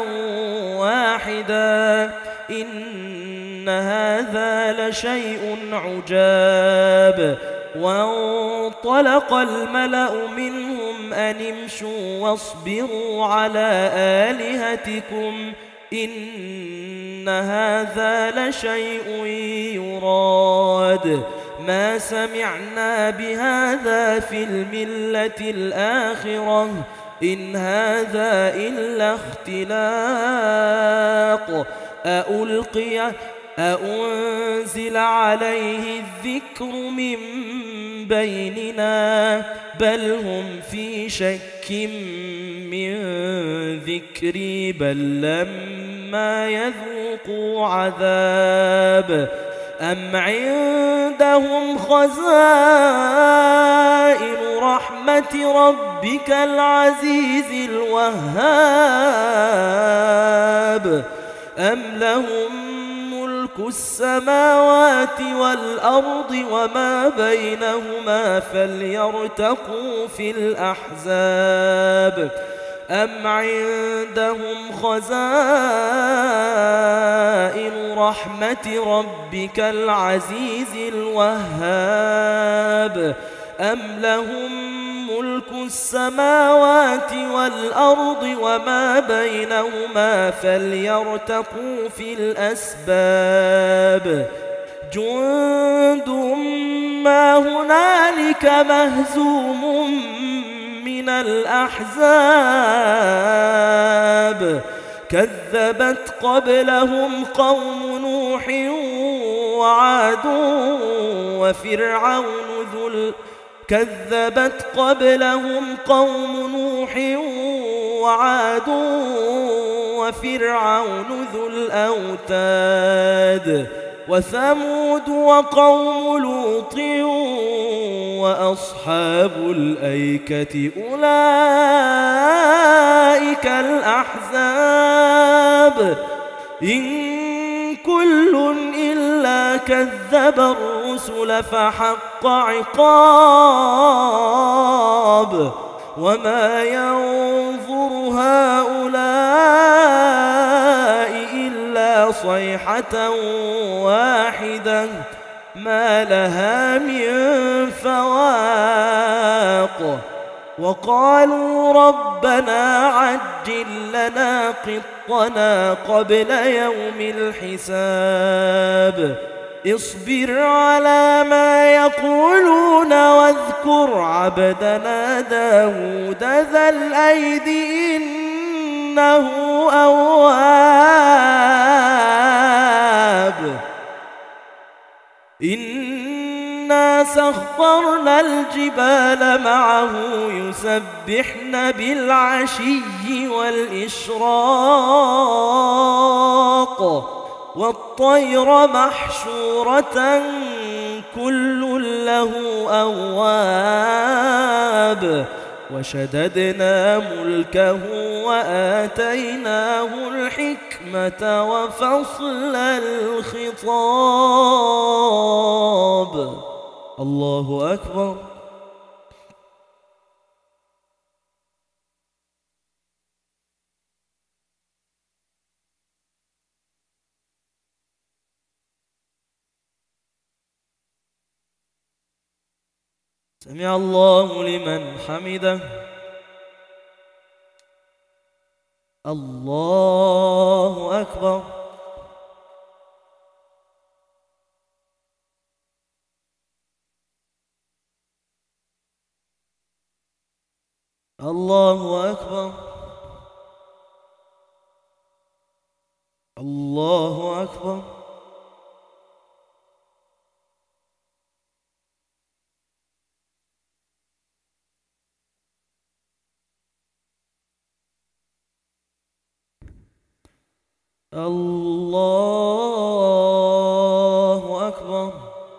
واحدا إن هذا لشيء عجاب. وانطلق الملأ منهم أن امشوا واصبروا على آلهتكم إن هذا لشيء يراد ما سمعنا بهذا في الملة الآخرة إن هذا إلا اختلاق أأنزل عليه الذكر من بيننا بل هم في شك من ذكري بل لما يذوقوا عذاب أم عندهم خزائن رحمة ربك العزيز الوهاب أم لهم ملك السماوات والأرض وما بينهما فليرتقوا في الأحزاب أم عندهم خزائن رحمة ربك العزيز الوهاب أم لهم ملك السماوات والأرض وما بينهما فليرتقوا في الأسباب جند ما هنالك مهزوم من الأحزاب كذبت قبلهم قوم نوح وعاد وفرعون كذبت قبلهم قوم نوح وعاد وفرعون ذو الأوتاد وثمود وقوم لوط وأصحاب الأيكة أولئك الأحزاب إن كل إلا كذب الرسل فحق عقاب وما ينظر هؤلاء إلا صيحة واحدة ما لها من فواق وقالوا ربنا عجل لنا قطنا قبل يوم الحساب اصبر على ما يقولون واذكر عبدنا داود ذا الأيد إنه أواب إنا سخرنا الجبال معه يسبحن بالعشي والإشراق والطير محشورة كل له أواب وشددنا ملكه وآتيناه الحكمة وفصل الخطاب. الله أكبر. سمع الله لمن حمده. الله أكبر. الله أكبر. الله أكبر. الله أكبر.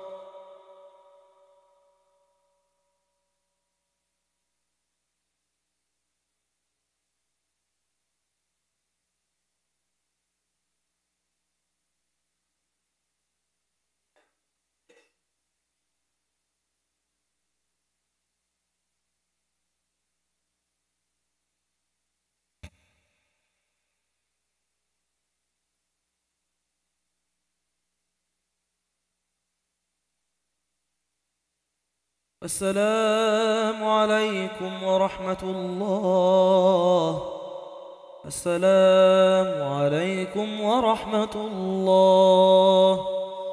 السلام عليكم ورحمة الله. السلام عليكم ورحمة الله.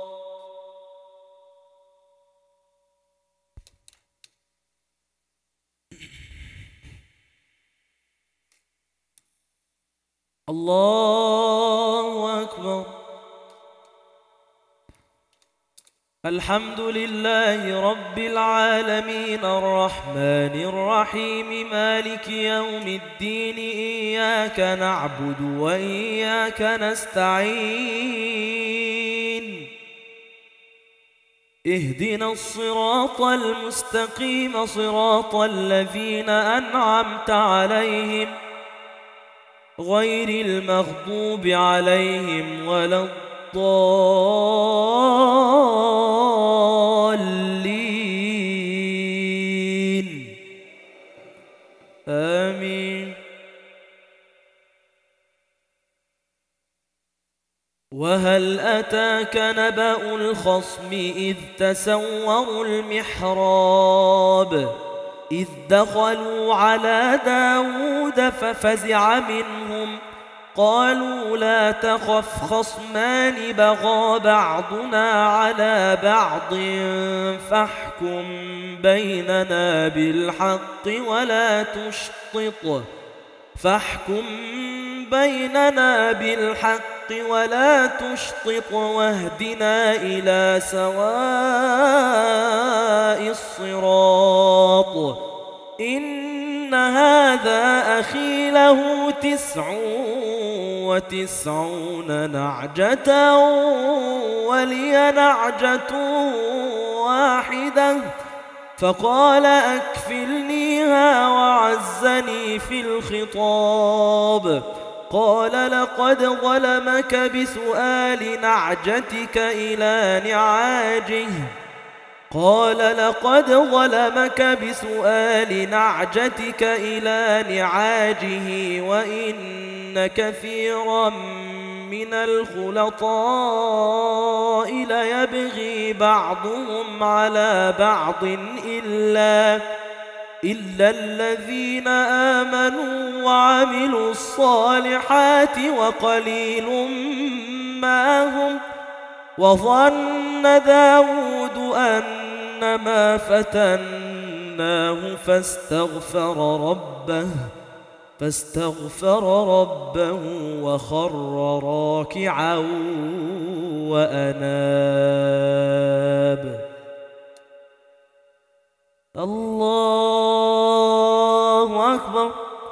الله أكبر. الحمد لله رب العالمين الرحمن الرحيم مالك يوم الدين إياك نعبد وإياك نستعين اهدنا الصراط المستقيم صراط الذين أنعمت عليهم غير المغضوب عليهم ولا الضالين آمين. وهل أتاك نبأ الخصم إذ تسوروا المحراب إذ دخلوا على داود ففزع منهم قالوا لا تخف خصمان بغى بعضنا على بعض فاحكم بيننا بالحق ولا تشطط واهدنا إلى سواء الصراط إن هذا أخي له 99 نعجة ولي نعجة واحدة فقال أكفلنيها وعزني في الخطاب قال لقد ظلمك بسؤال نعجتك إلى نعاجه وإن كثيرا من الخلطاء ليبغي بعضهم على بعض إلا الذين آمنوا وعملوا الصالحات وقليل ما هم. وظن داود أنما فتناه فاستغفر ربه وخر راكعا وأناب. الله أكبر.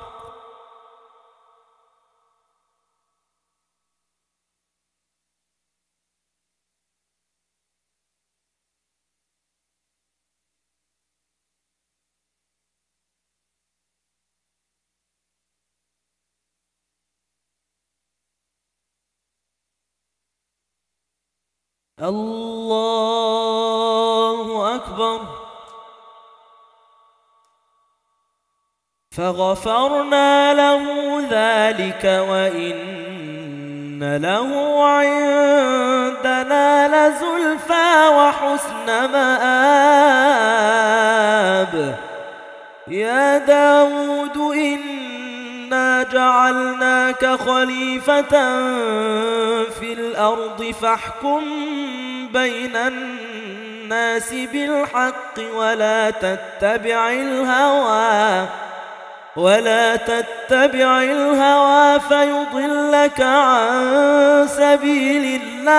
الله أكبر. فغفرنا له ذلك وإن له عندنا لزلفى وحسن مآب. يا داود إنا جعلناك خليفة في الأرض فاحكم بين الناس بالحق ولا تتبع الهوى فيضلك عن سبيل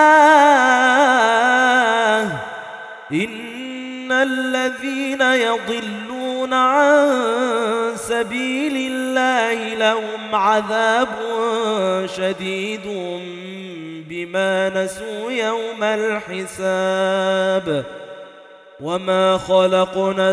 الله. إن الذين يضلون عن سبيل الله لهم عذاب شديد بما نسوا يوم الحساب. وما خلقنا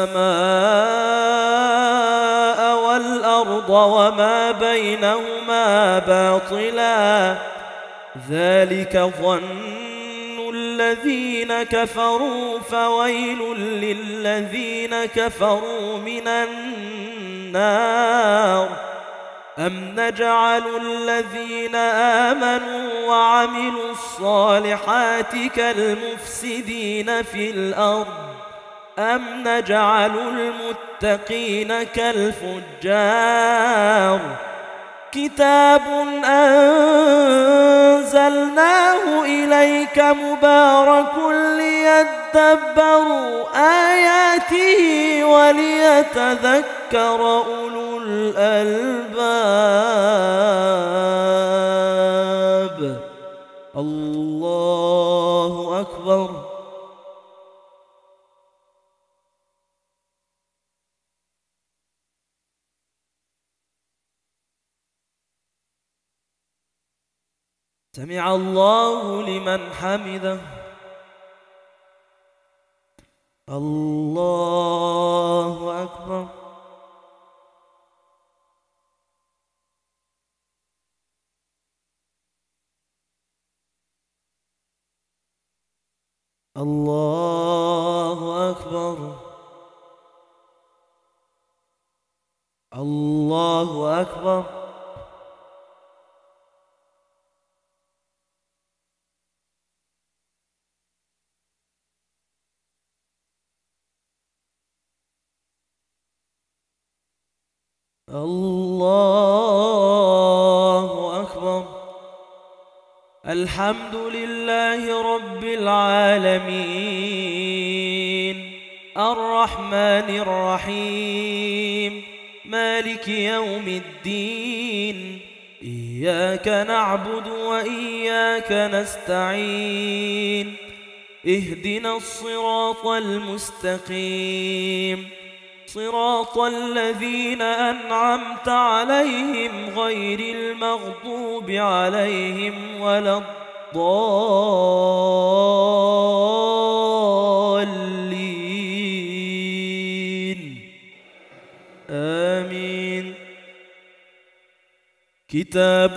السماء والأرض وما بينهما باطلا ذلك ظن الذين كفروا فويل للذين كفروا من النار. أم نجعل الذين آمنوا وعملوا الصالحات كالمفسدين في الأرض أم نجعل المتقين كالفجار. كتاب أنزلناه إليك مبارك ليدبروا آياته وليتذكر أولو الألباب. الله أكبر. سمع الله لمن حمده. الله أكبر. الله أكبر. الله أكبر. الله أكبر. الحمد لله رب العالمين الرحمن الرحيم مالك يوم الدين. إياك نعبد وإياك نستعين. اهدنا الصراط المستقيم صراط الذين أنعمت عليهم غير المغضوب عليهم ولا الضالين. آمين. كتاب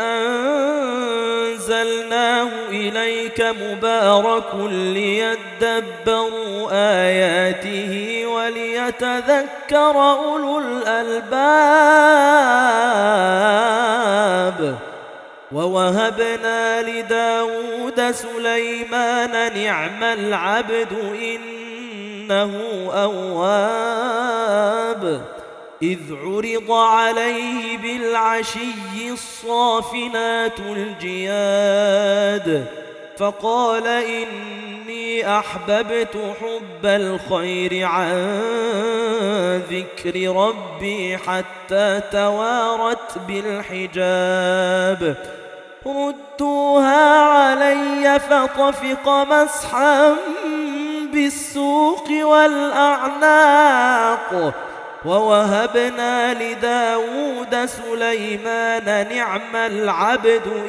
أنزلناه إليك مبارك ليدبروا آياته وليتذكر أولو الألباب. ووهبنا لداود سليمان نعم العبد إنه أواب إذ عرض عليه بالعشي الصافنات الجياد فقال إني أحببت حب الخير عن ذكر ربي حتى توارت بالحجاب ردوها علي فطفق مسحا بالسوق والأعناق ووهبنا لداود سليمان نعم العبد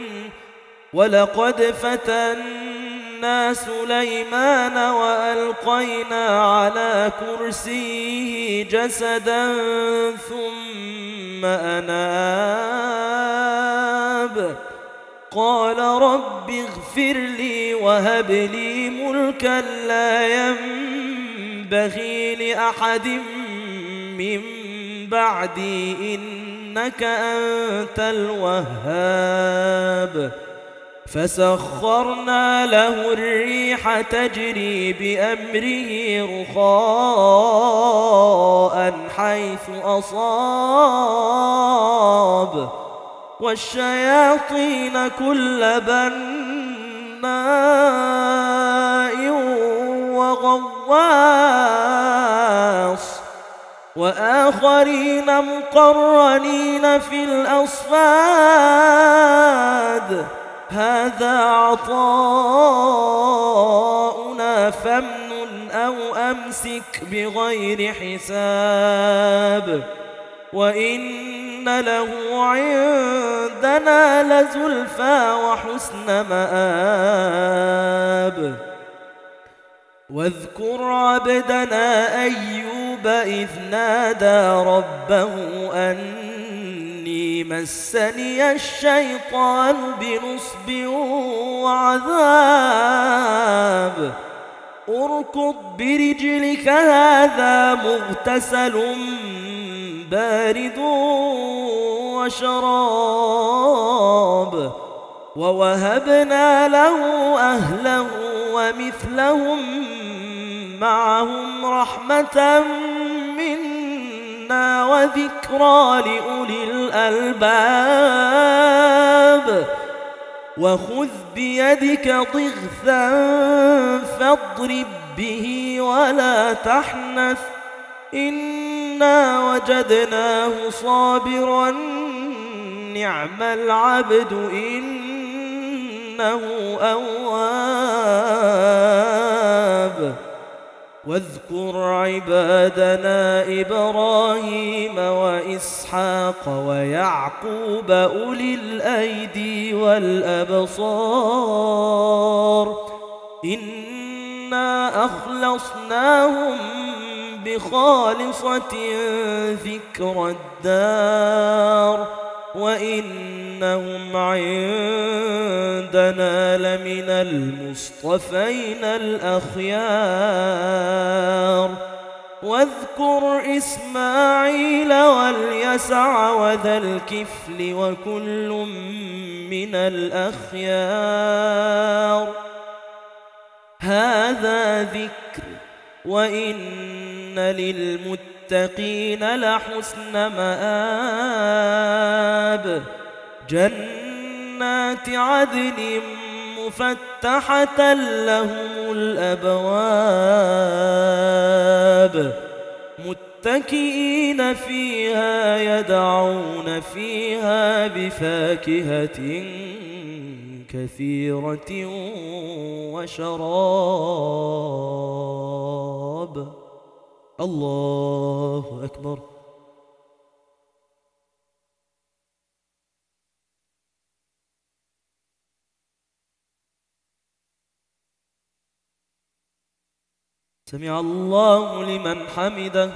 ولقد فتنا سليمان وألقينا على كرسيه جسدا ثم أناب قال رب اغفر لي وهب لي ملكا لا ينبغي لأحد من بعدي إنك أنت الوهاب فسخرنا له الريح تجري بأمره رخاء حيث أصاب والشياطين كل بناء وغواص وآخرين مقرنين في الأصفاد هذا عطاؤنا فامنن أو أمسك بغير حساب وإن له عندنا لزلفى وحسن مآب واذكر عبدنا أيوب إذ نادى ربه أني مسني الشيطان بنصب وعذاب اركض برجلك هذا مغتسل بارد وشراب ووهبنا له أهله ومثلهم معهم رحمة منا وذكرى لأولي الألباب وخذ بيدك ضغثا فاضرب به ولا تحنث إنا وجدناه صابرا نعم العبد إنه أواب واذكر عبادنا إبراهيم وإسحاق ويعقوب أولي الأيدي والأبصار إنا أخلصناهم بخالصة ذكر الدار وإنهم عندنا لمن المصطفين الأخيار واذكر إسماعيل واليسع وذا الكفل وكل من الأخيار هذا ذكر وإن للمتقين لحسن مآب جنات عدن مفتحة لهم الأبواب متكئين فيها يدعون فيها بفاكهة كثيرة وشراب الله أكبر سمع الله لمن حمده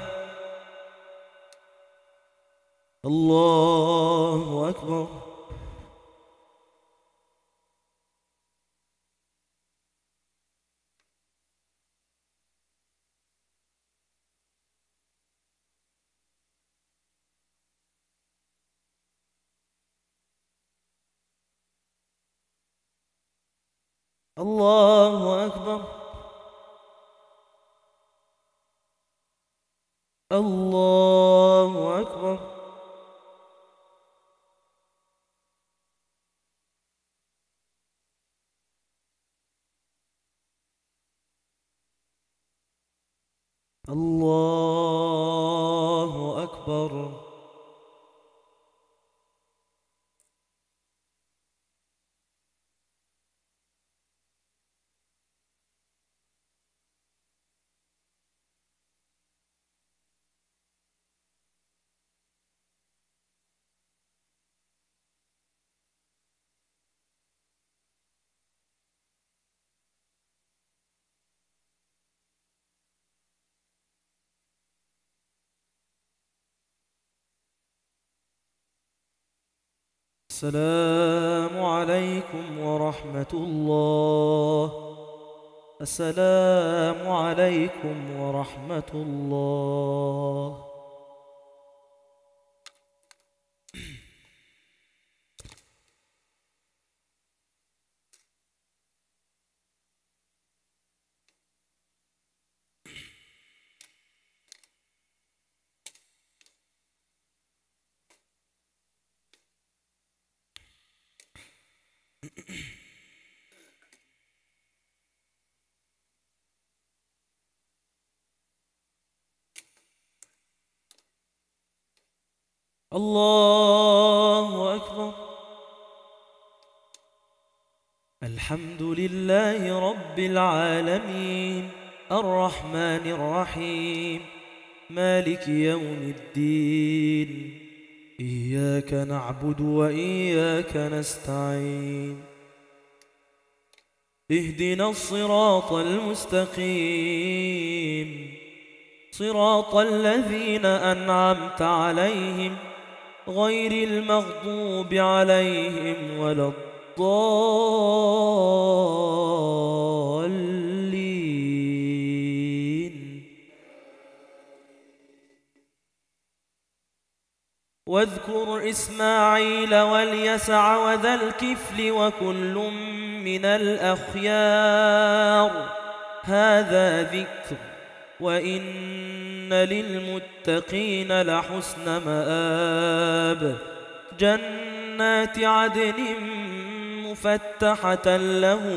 الله أكبر الله أكبر. الله أكبر. الله أكبر. السلام عليكم ورحمة الله. السلام عليكم ورحمة الله. الله أكبر. الحمد لله رب العالمين الرحمن الرحيم مالك يوم الدين. إياك نعبد وإياك نستعين. اهدنا الصراط المستقيم صراط الذين أنعمت عليهم غير المغضوب عليهم ولا الضالين. واذكر إسماعيل واليسع وذا الكفل وكل من الأخيار. هذا ذكر وإن للمتقين لحسن مآب. جنات عدن مفتحة لهم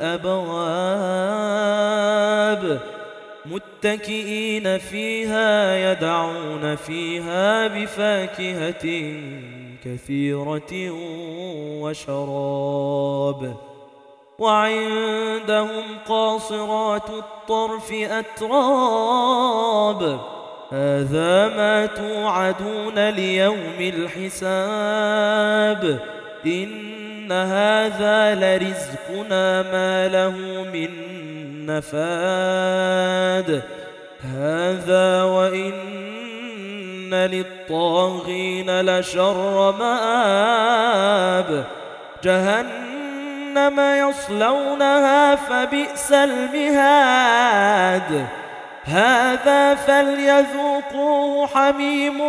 الأبواب متكئين فيها يدعون فيها بفاكهة كثيرة وشراب. وعندهم قاصرات الطرف أتراب. هذا ما توعدون ليوم الحساب. إن هذا لرزقنا ما له من نفاد. هذا وإن للطاغين لشر مآب. جهنم يصلونها فبئس المهاد. هذا فليذوقوه حميم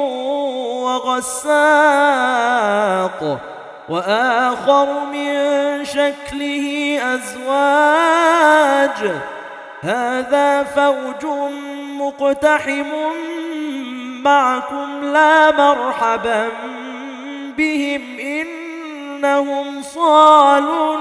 وغساق وآخر من شكله أزواج. هذا فوج مقتحم معكم لا مرحبا بهم إنهم صالوا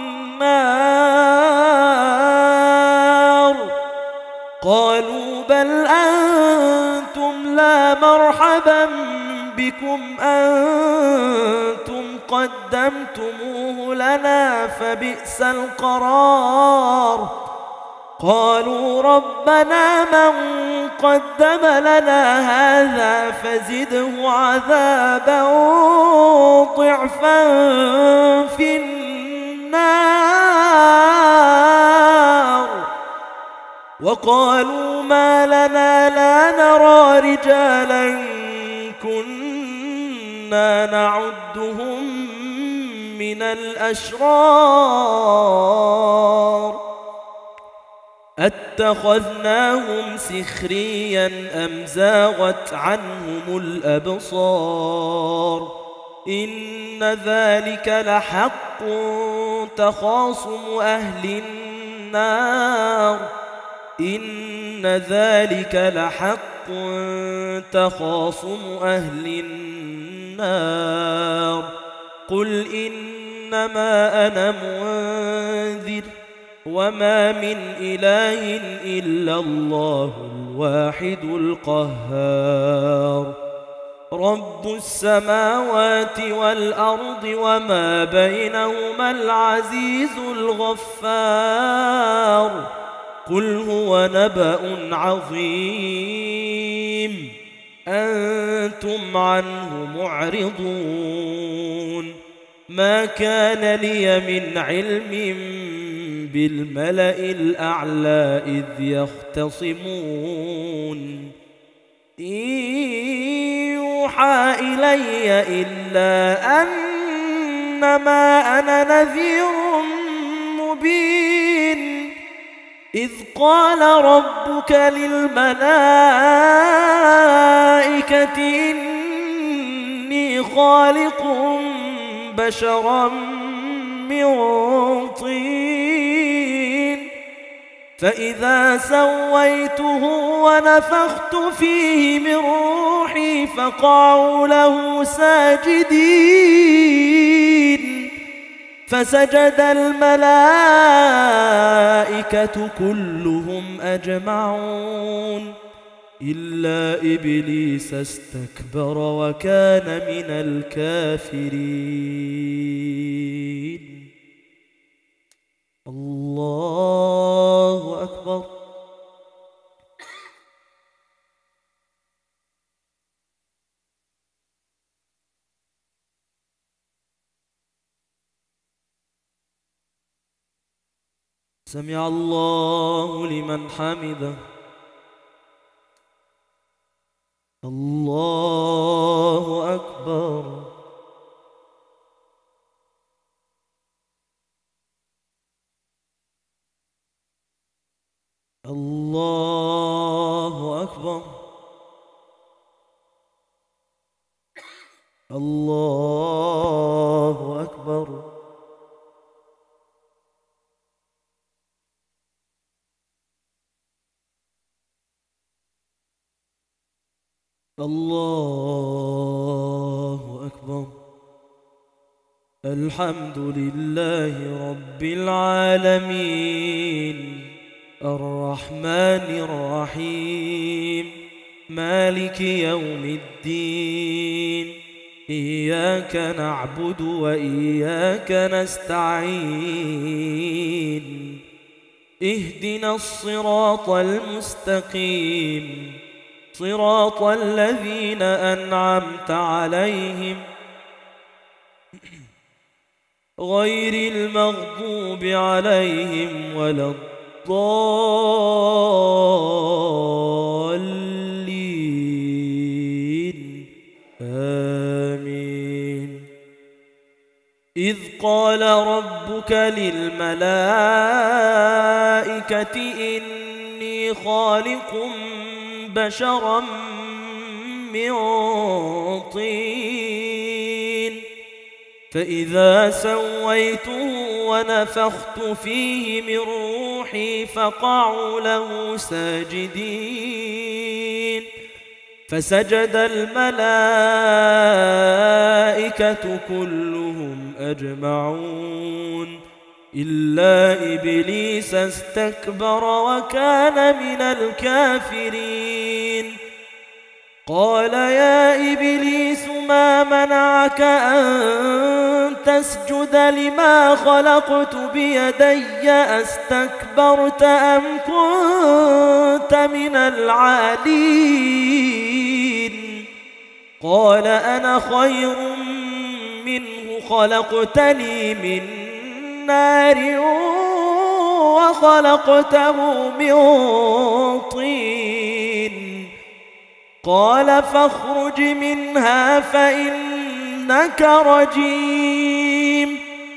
النار. قالوا بل أنتم لا مرحبا بكم أنتم قدمتموه لنا فبئس القرار. قالوا ربنا من قدم لنا هذا فزده عذابا ضعفا في النار. وقالوا ما لنا لا نرى رجالا كنا نعدهم من الأشرار أتخذناهم سخريا أم زاغت عنهم الأبصار. إن ذلك لحق تخاصم أهل النار إن ذلك لحق تخاصم أهل النار قل إنما أنا منذر وما من إله إلا الله الواحد القهار رب السماوات والأرض وما بينهما العزيز الغفار قل هو نبأ عظيم أنتم عنه معرضون ما كان لي من علم بالملأ الأعلى إذ يختصمون إن يوحى إلي إلا أنما أنا نذير مبين إذ قال ربك للملائكة إني خالق بشرا من طين فإذا سويته ونفخت فيه من روحي فقعوا له ساجدين فسجد الملائكة كلهم أجمعون إلا إبليس استكبر وكان من الكافرين الله أكبر سمع الله لمن حمده الله أكبر الله أكبر الله أكبر الله أكبر الحمد لله رب العالمين الرحمن الرحيم مالك يوم الدين إياك نعبد وإياك نستعين اهدنا الصراط المستقيم صراط الذين أنعمت عليهم غير المغضوب عليهم ولا الضالين آمين إذ قال ربك للملائكة إني خالق بشرا من طين فإذا سويته ونفخت فيه من روحي فقعوا له ساجدين فسجد الملائكة كلهم أجمعون إلا إبليس استكبر وكان من الكافرين قال يا إبليس ما منعك أن تسجد لما خلقت بيدي أستكبرت أم كنت من العالين قال أنا خير منه خلقتني من نار وخلقته من طين قال فاخرج منها فإنك رجيم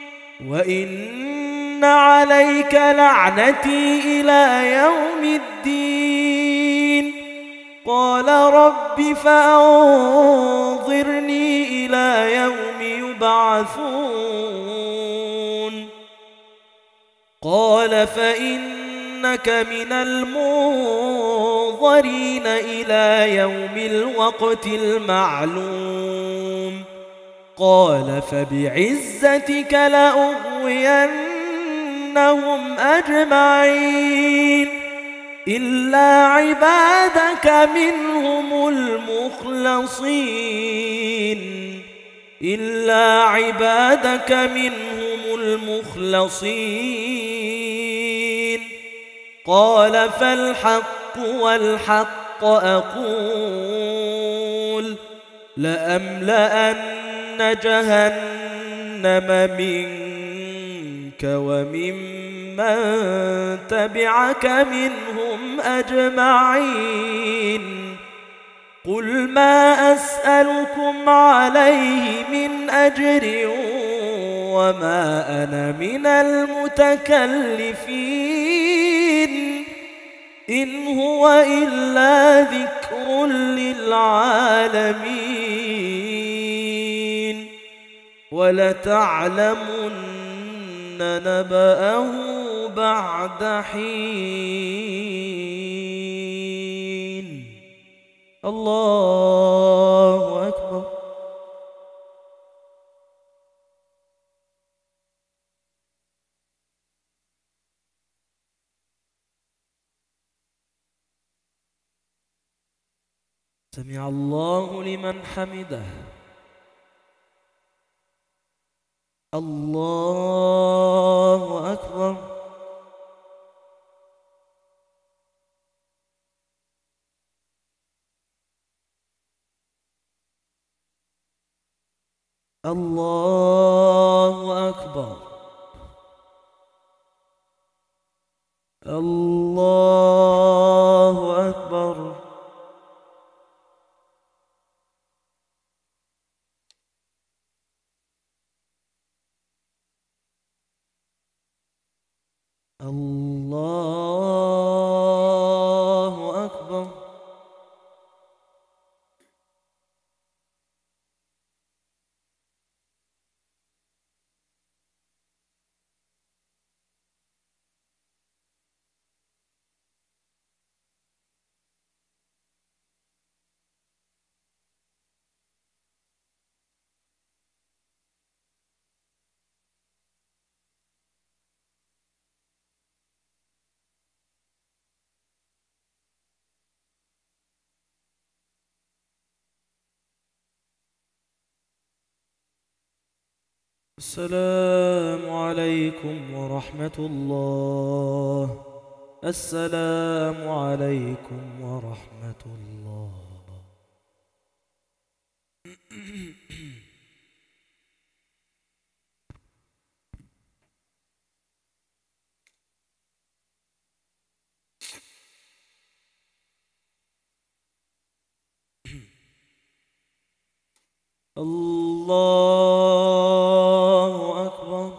وإن عليك لعنتي إلى يوم الدين قال رب فأنظرني إلى يوم يبعثون قال فإنك من المنظرين إلى يوم الوقت المعلوم قال فبعزتك لأغوينهم أجمعين إلا عبادك منهم المخلصين قال فالحق والحق أقول لأملأن جهنم منك وممن تبعك منهم أجمعين قل ما أسألكم عليه من أجر وما أنا من المتكلفين إن هو إلا ذكر للعالمين ولتعلمن نبأه بعد حين الله أكبر. سمع الله لمن حمده. الله أكبر. الله أكبر. الله أكبر. الله أكبر. السلام عليكم ورحمة الله. السلام عليكم ورحمة الله. الله أكبر.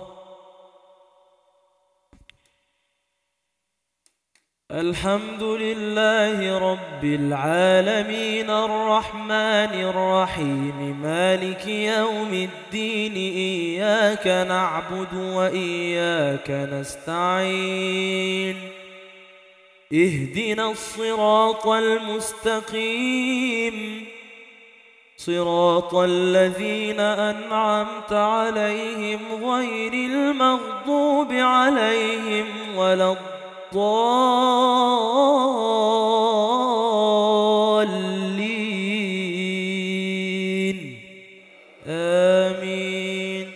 الحمد لله رب العالمين الرحمن الرحيم مالك يوم الدين إياك نعبد وإياك نستعين اهدنا الصراط المستقيم صراط الذين أنعمت عليهم غير المغضوب عليهم ولا الضالين آمين.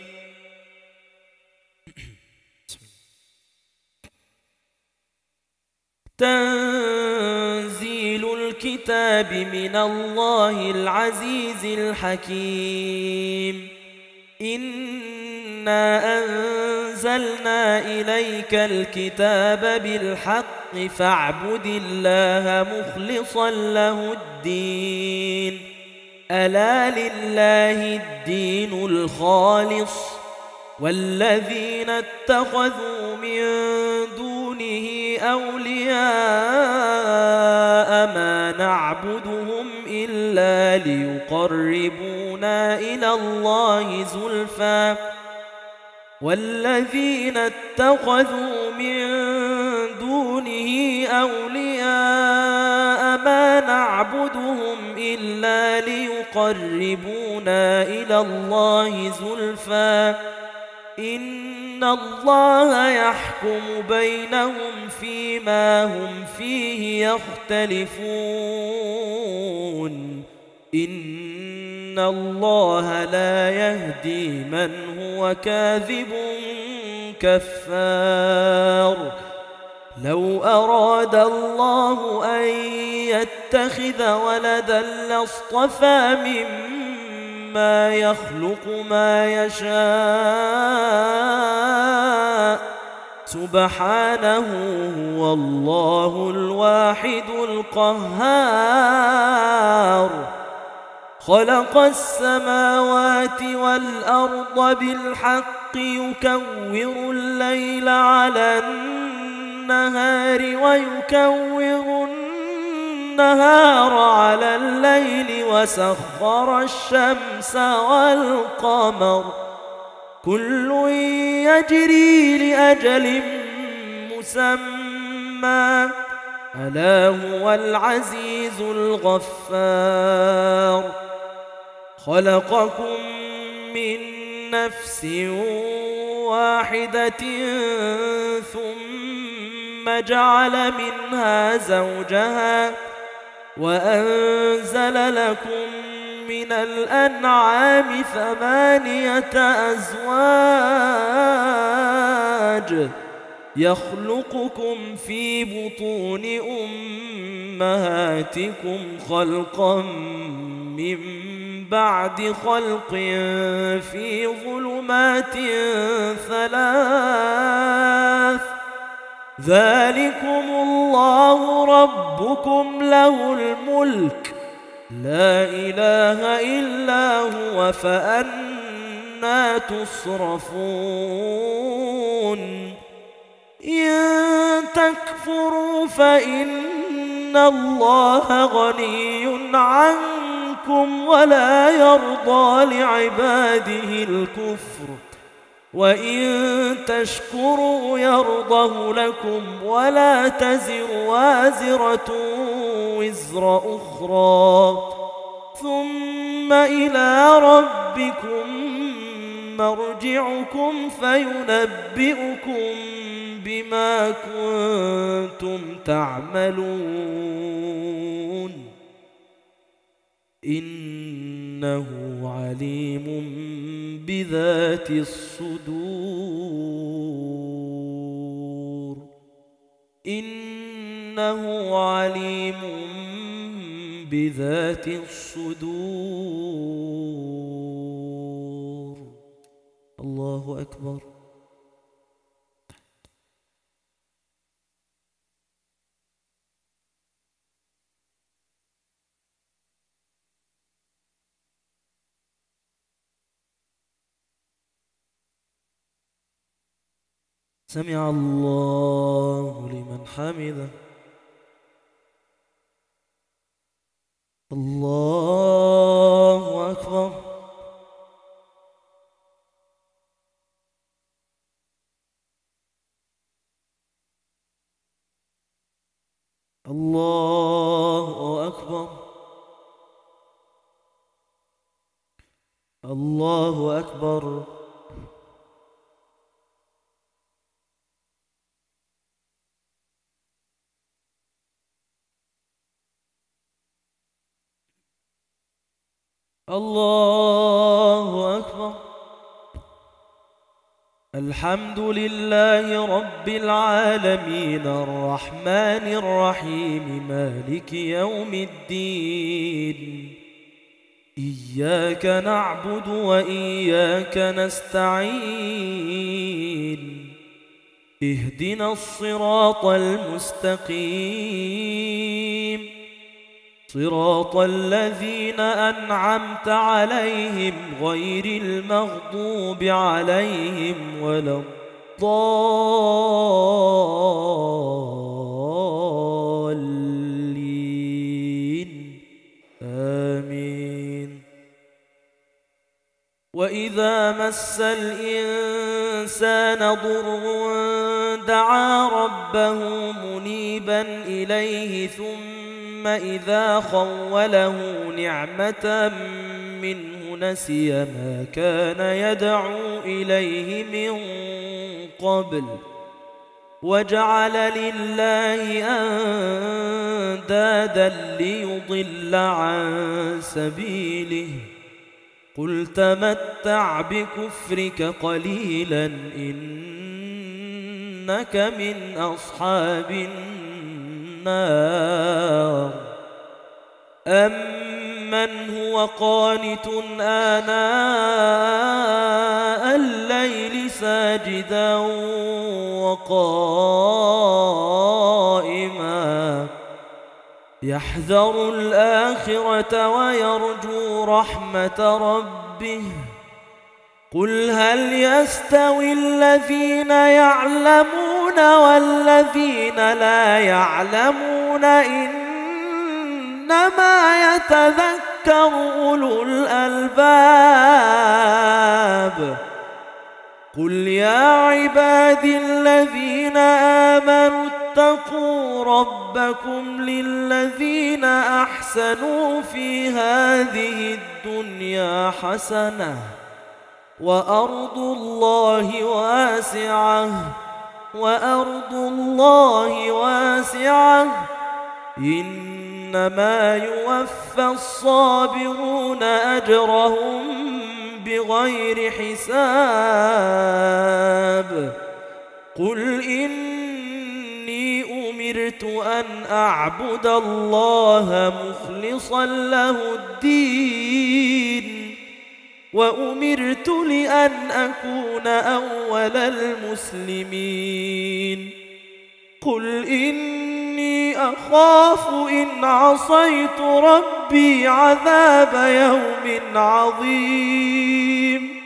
تنزيل الكتاب من الله العزيز الحكيم. إنا أنزلنا إليك الكتاب بالحق فاعبد الله مخلصا له الدين ألا لله الدين الخالص والذين اتخذوا من دونه أولياء ما نعبدهم إلا إلا ليقربونا إلى الله زلفى والذين اتخذوا من دونه أولياء ما نعبدهم إلا ليقربونا إلى الله زلفى إن الله يحكم بينهم فيما هم فيه يختلفون إن الله لا يهدي من هو كاذب كفار لو أراد الله أن يتخذ ولدا لاصطفى مما يخلق ما يشاء سبحانه هو الله الواحد القهار خلق السماوات والأرض بالحق يكور الليل على النهار ويكور النهار على الليل وسخر الشمس والقمر كل يجري لأجل مسمى ألا هو العزيز الغفار خلقكم من نفس واحدة ثم جعل منها زوجها وأنزل لكم من الأنعام 8 أزواج يخلقكم في بطون أمهاتكم خلقا من بعد خلق في ظلمات 3 ذلكم الله ربكم له الملك لا إله إلا هو فأنى تصرفون إن تكفروا فإن الله غني عنكم ولا يرضى لعباده الكفر وإن تشكروا يرضه لكم ولا تزر وازرة وزر أخرى ثم إلى ربكم مرجعكم فينبئكم بما كنتم تعملون إنه عليم بذات الصدور إنه عليم بذات الصدور الله أكبر سمع الله لمن حمده الله أكبر الله أكبر الله أكبر الله أكبر الحمد لله رب العالمين الرحمن الرحيم مالك يوم الدين إياك نعبد وإياك نستعين اهدنا الصراط المستقيم صراط الذين أنعمت عليهم غير المغضوب عليهم ولا الضالين آمين أمين. وإذا مس الإنسان ضر دعا ربه منيبا إليه ثم إذا خوله نعمة منه نسي ما كان يدعو إليه من قبل وجعل لله أندادا ليضل عن سبيله. قل تمتع بكفرك قليلا إنك من أصحاب النار. أمن هو قانت آناء الليل ساجدا وقائما يحذر الآخرة ويرجو رحمة ربه. قل هل يستوي الذين يعلمون والذين لا يعلمون إنما يتذكر أولو الألباب. قل يا عبادي الذين آمنوا اتقوا ربكم للذين أحسنوا في هذه الدنيا حسنة وأرض الله واسعة إنما يوفى الصابرون أجرهم بغير حساب. قل إني أمرت أن أعبد الله مخلصا له الدين وأمرت لأن أكون أول المسلمين. قل إني أخاف إن عصيت ربي عذاب يوم عظيم.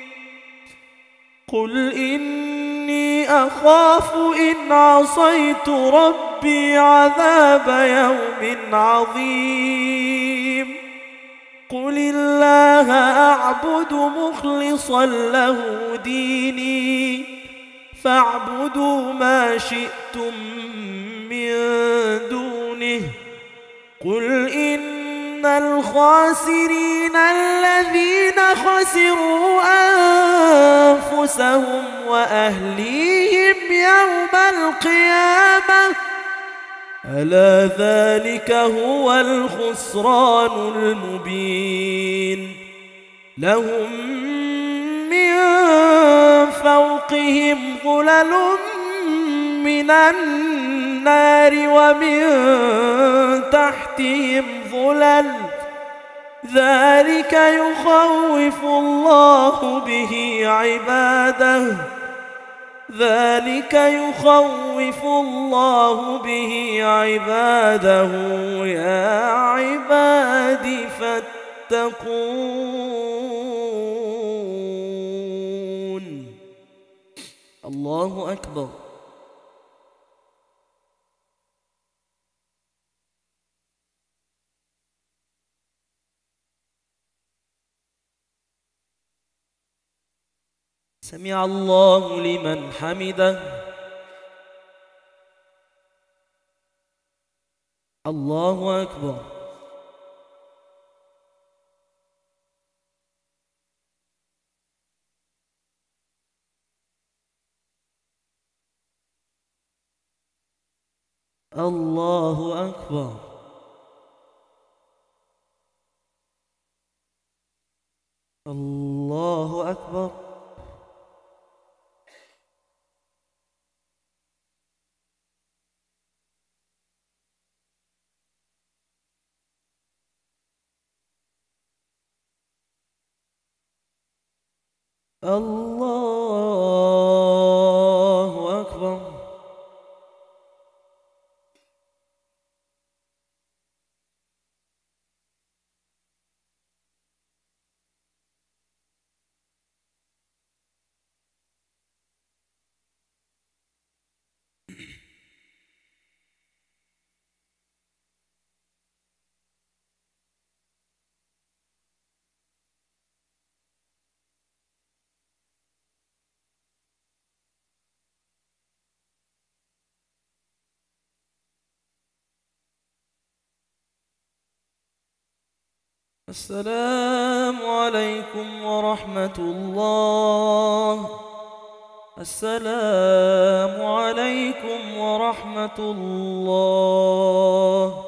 قل إني أخاف إن عصيت ربي عذاب يوم عظيم. قل الله أعبد مخلصا له ديني فاعبدوا ما شئتم من دونه. قل إن الخاسرين الذين خسروا أنفسهم وأهليهم يوم القيامة ألا ذلك هو الخسران المبين. لهم من فوقهم ظلل من النار ومن تحتهم ظلل ذلك يخوف الله به عباده. يا عبادي فاتقون. الله أكبر. سمع الله لمن حمده. الله أكبر. الله أكبر. الله أكبر. الله أكبر. السلام عليكم ورحمة الله. السلام عليكم ورحمة الله.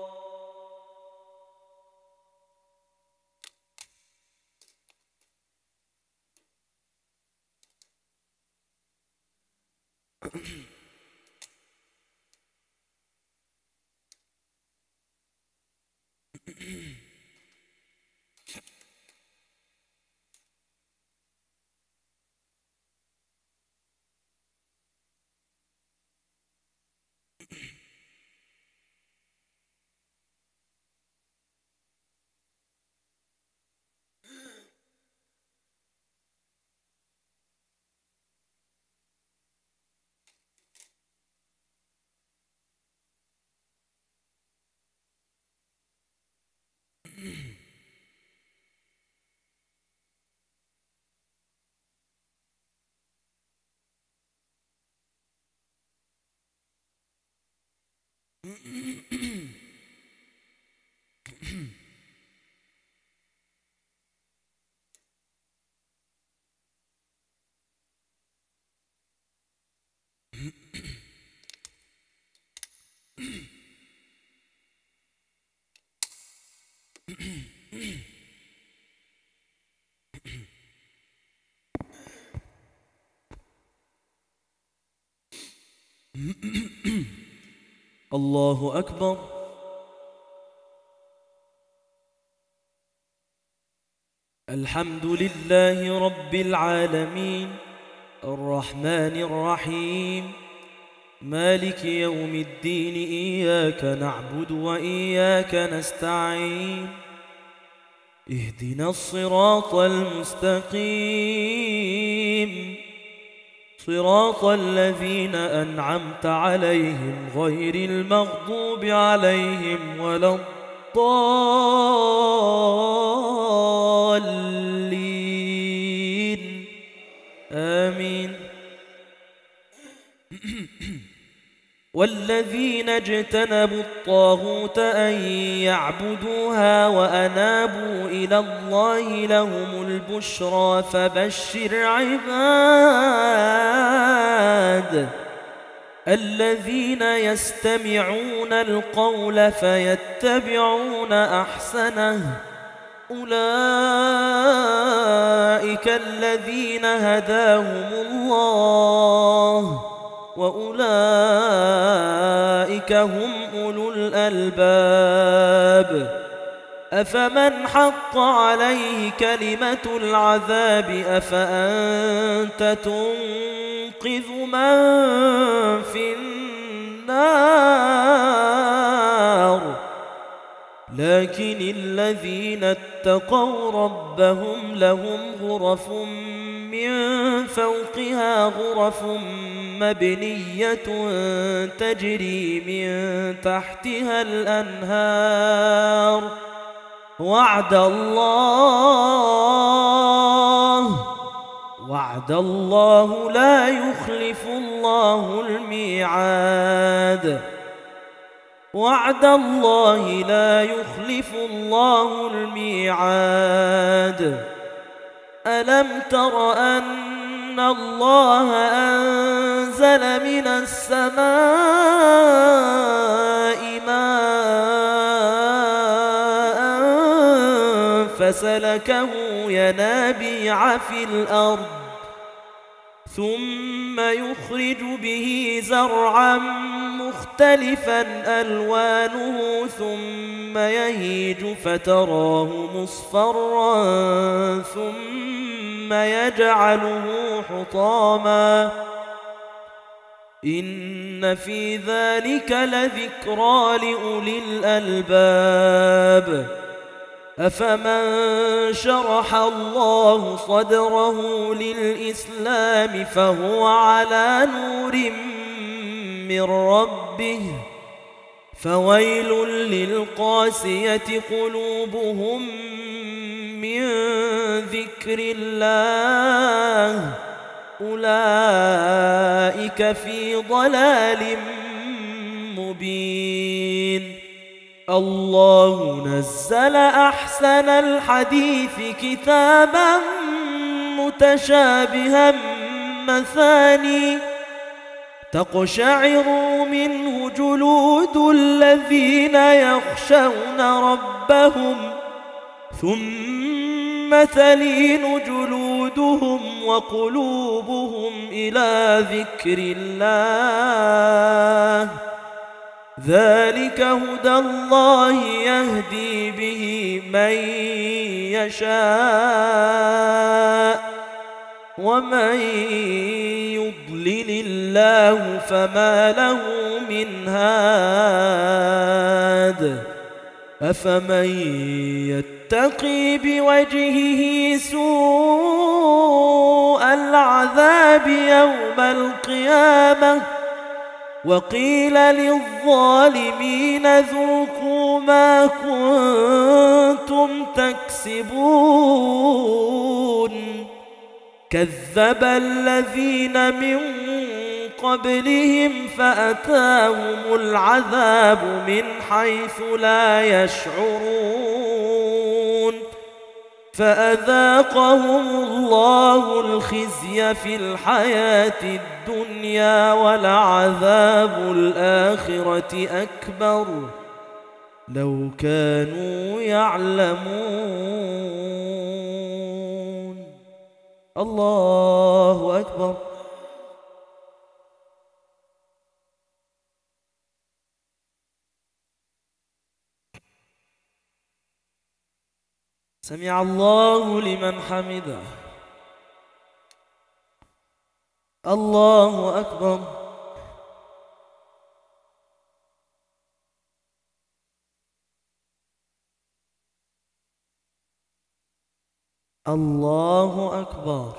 الله أكبر. الحمد لله رب العالمين الرحمن الرحيم مالك يوم الدين. إياك نعبد وإياك نستعين. اهدنا الصراط المستقيم صراط الذين أنعمت عليهم غير المغضوب عليهم ولا الضالين. آمين. والذين اجتنبوا الطاغوت أن يعبدوها وأنابوا إلى الله لهم البشرى فبشر عباد الذين يستمعون القول فيتبعون أحسنه. أولئك الذين هداهم الله وأولئك هم أولو الألباب. أفمن حق عليه كلمة العذاب أفأنت تنقذ من في النار. لكن الذين اتقوا ربهم لهم غرف من فوقها غرف مبنية تجري من تحتها الأنهار. وعد الله لا يخلف الله الميعاد. وعد الله لا يخلف الله الميعاد. ألم تر أن الله أنزل من السماء ماء فسلكه ينابيع في الأرض ثم يخرج به زرعا مختلفا ألوانه ثم يهيج فتراه مصفرا ثم يجعله حطاما. إن في ذلك لذكرى لأولي الألباب. أفمن شرح الله صدره للإسلام فهو على نور من ربه فويل للقاسية قلوبهم من ذكر الله أولئك في ضلال مبين. الله نزل أحسن الحديث كتابا متشابها مثاني تقشعر منه جلود الذين يخشون ربهم ثم تلين جلودهم وقلوبهم إلى ذكر الله ذلك هدى الله يهدي به من يشاء ومن يضلل الله فما له من هاد أفمن يتقي بوجهه سوء العذاب يوم القيامة وقيل للظالمين ذوقوا ما كنتم تكسبون كذب الذين من قبلهم فأتاهم العذاب من حيث لا يشعرون فأذاقهم الله الخزي في الحياة الدنيا ولعذاب الآخرة أكبر لو كانوا يعلمون. الله أكبر. سمع الله لمن حمده. الله أكبر. الله أكبر.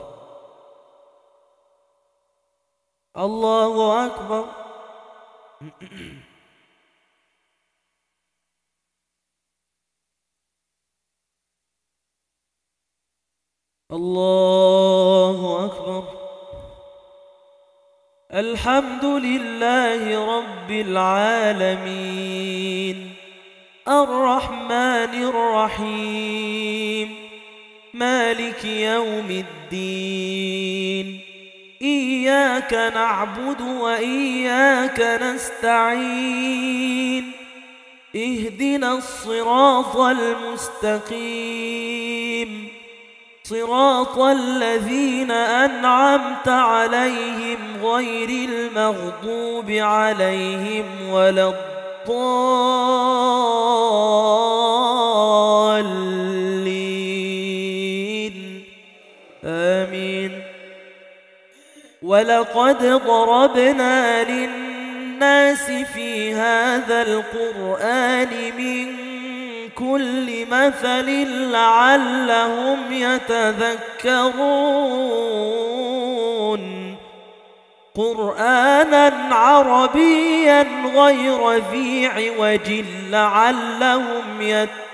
الله أكبر. الله أكبر. الحمد لله رب العالمين الرحمن الرحيم مالك يوم الدين إياك نعبد وإياك نستعين اهدنا الصراط المستقيم صراط الذين أنعمت عليهم غير المغضوب عليهم ولا الضالين آمين. ولقد ضربنا للناس في هذا القرآن من كل مثل لعلهم يتذكرون قرآنا عربيا غير ذي عوج لعلهم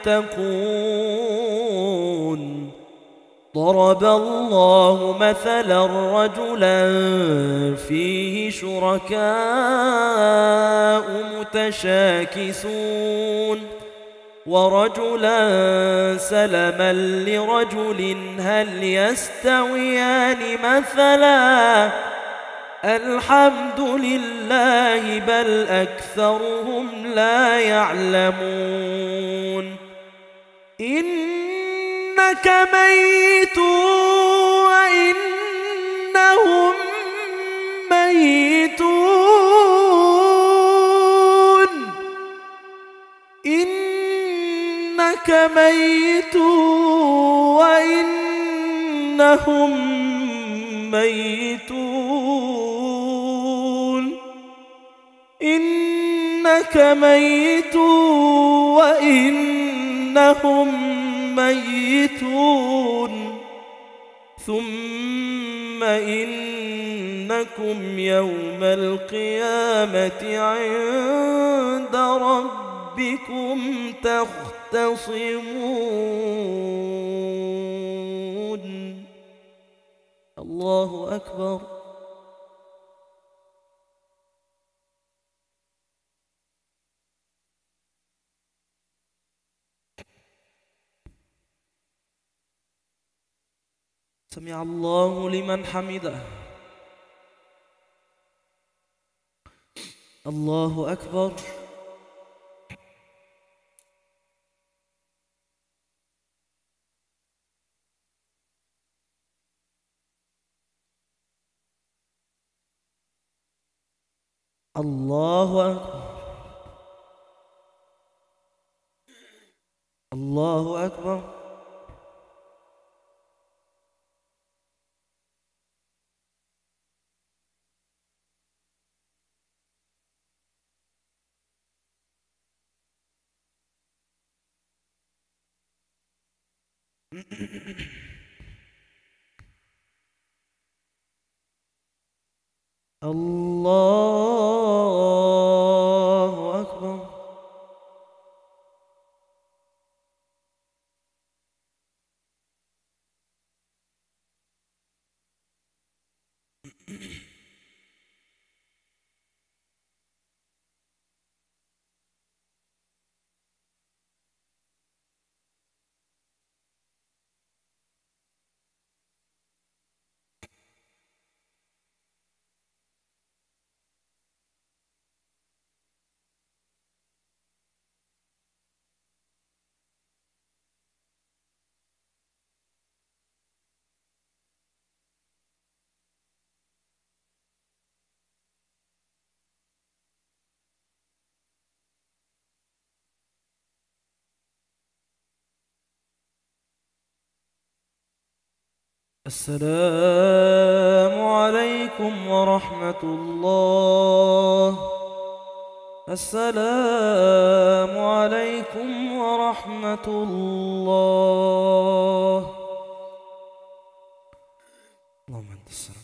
يتقون. ضرب الله مثلا رجلا فيه شركاء متشاكسون ورجلا سلما لرجل هل يستويان مثلا الحمد لله بل أكثرهم لا يعلمون. إنك ميت وإنهم ميتون إنك ميت وإنهم ميتون إنك ميت وإنهم ميتون ثم إنكم يوم القيامة عند ربكم تختصمون. الله أكبر. سمع الله لمن حمده. الله أكبر. الله أكبر. الله أكبر. الله أكبر. السلام عليكم ورحمة الله. السلام عليكم ورحمة الله. اللهم أنت السلام.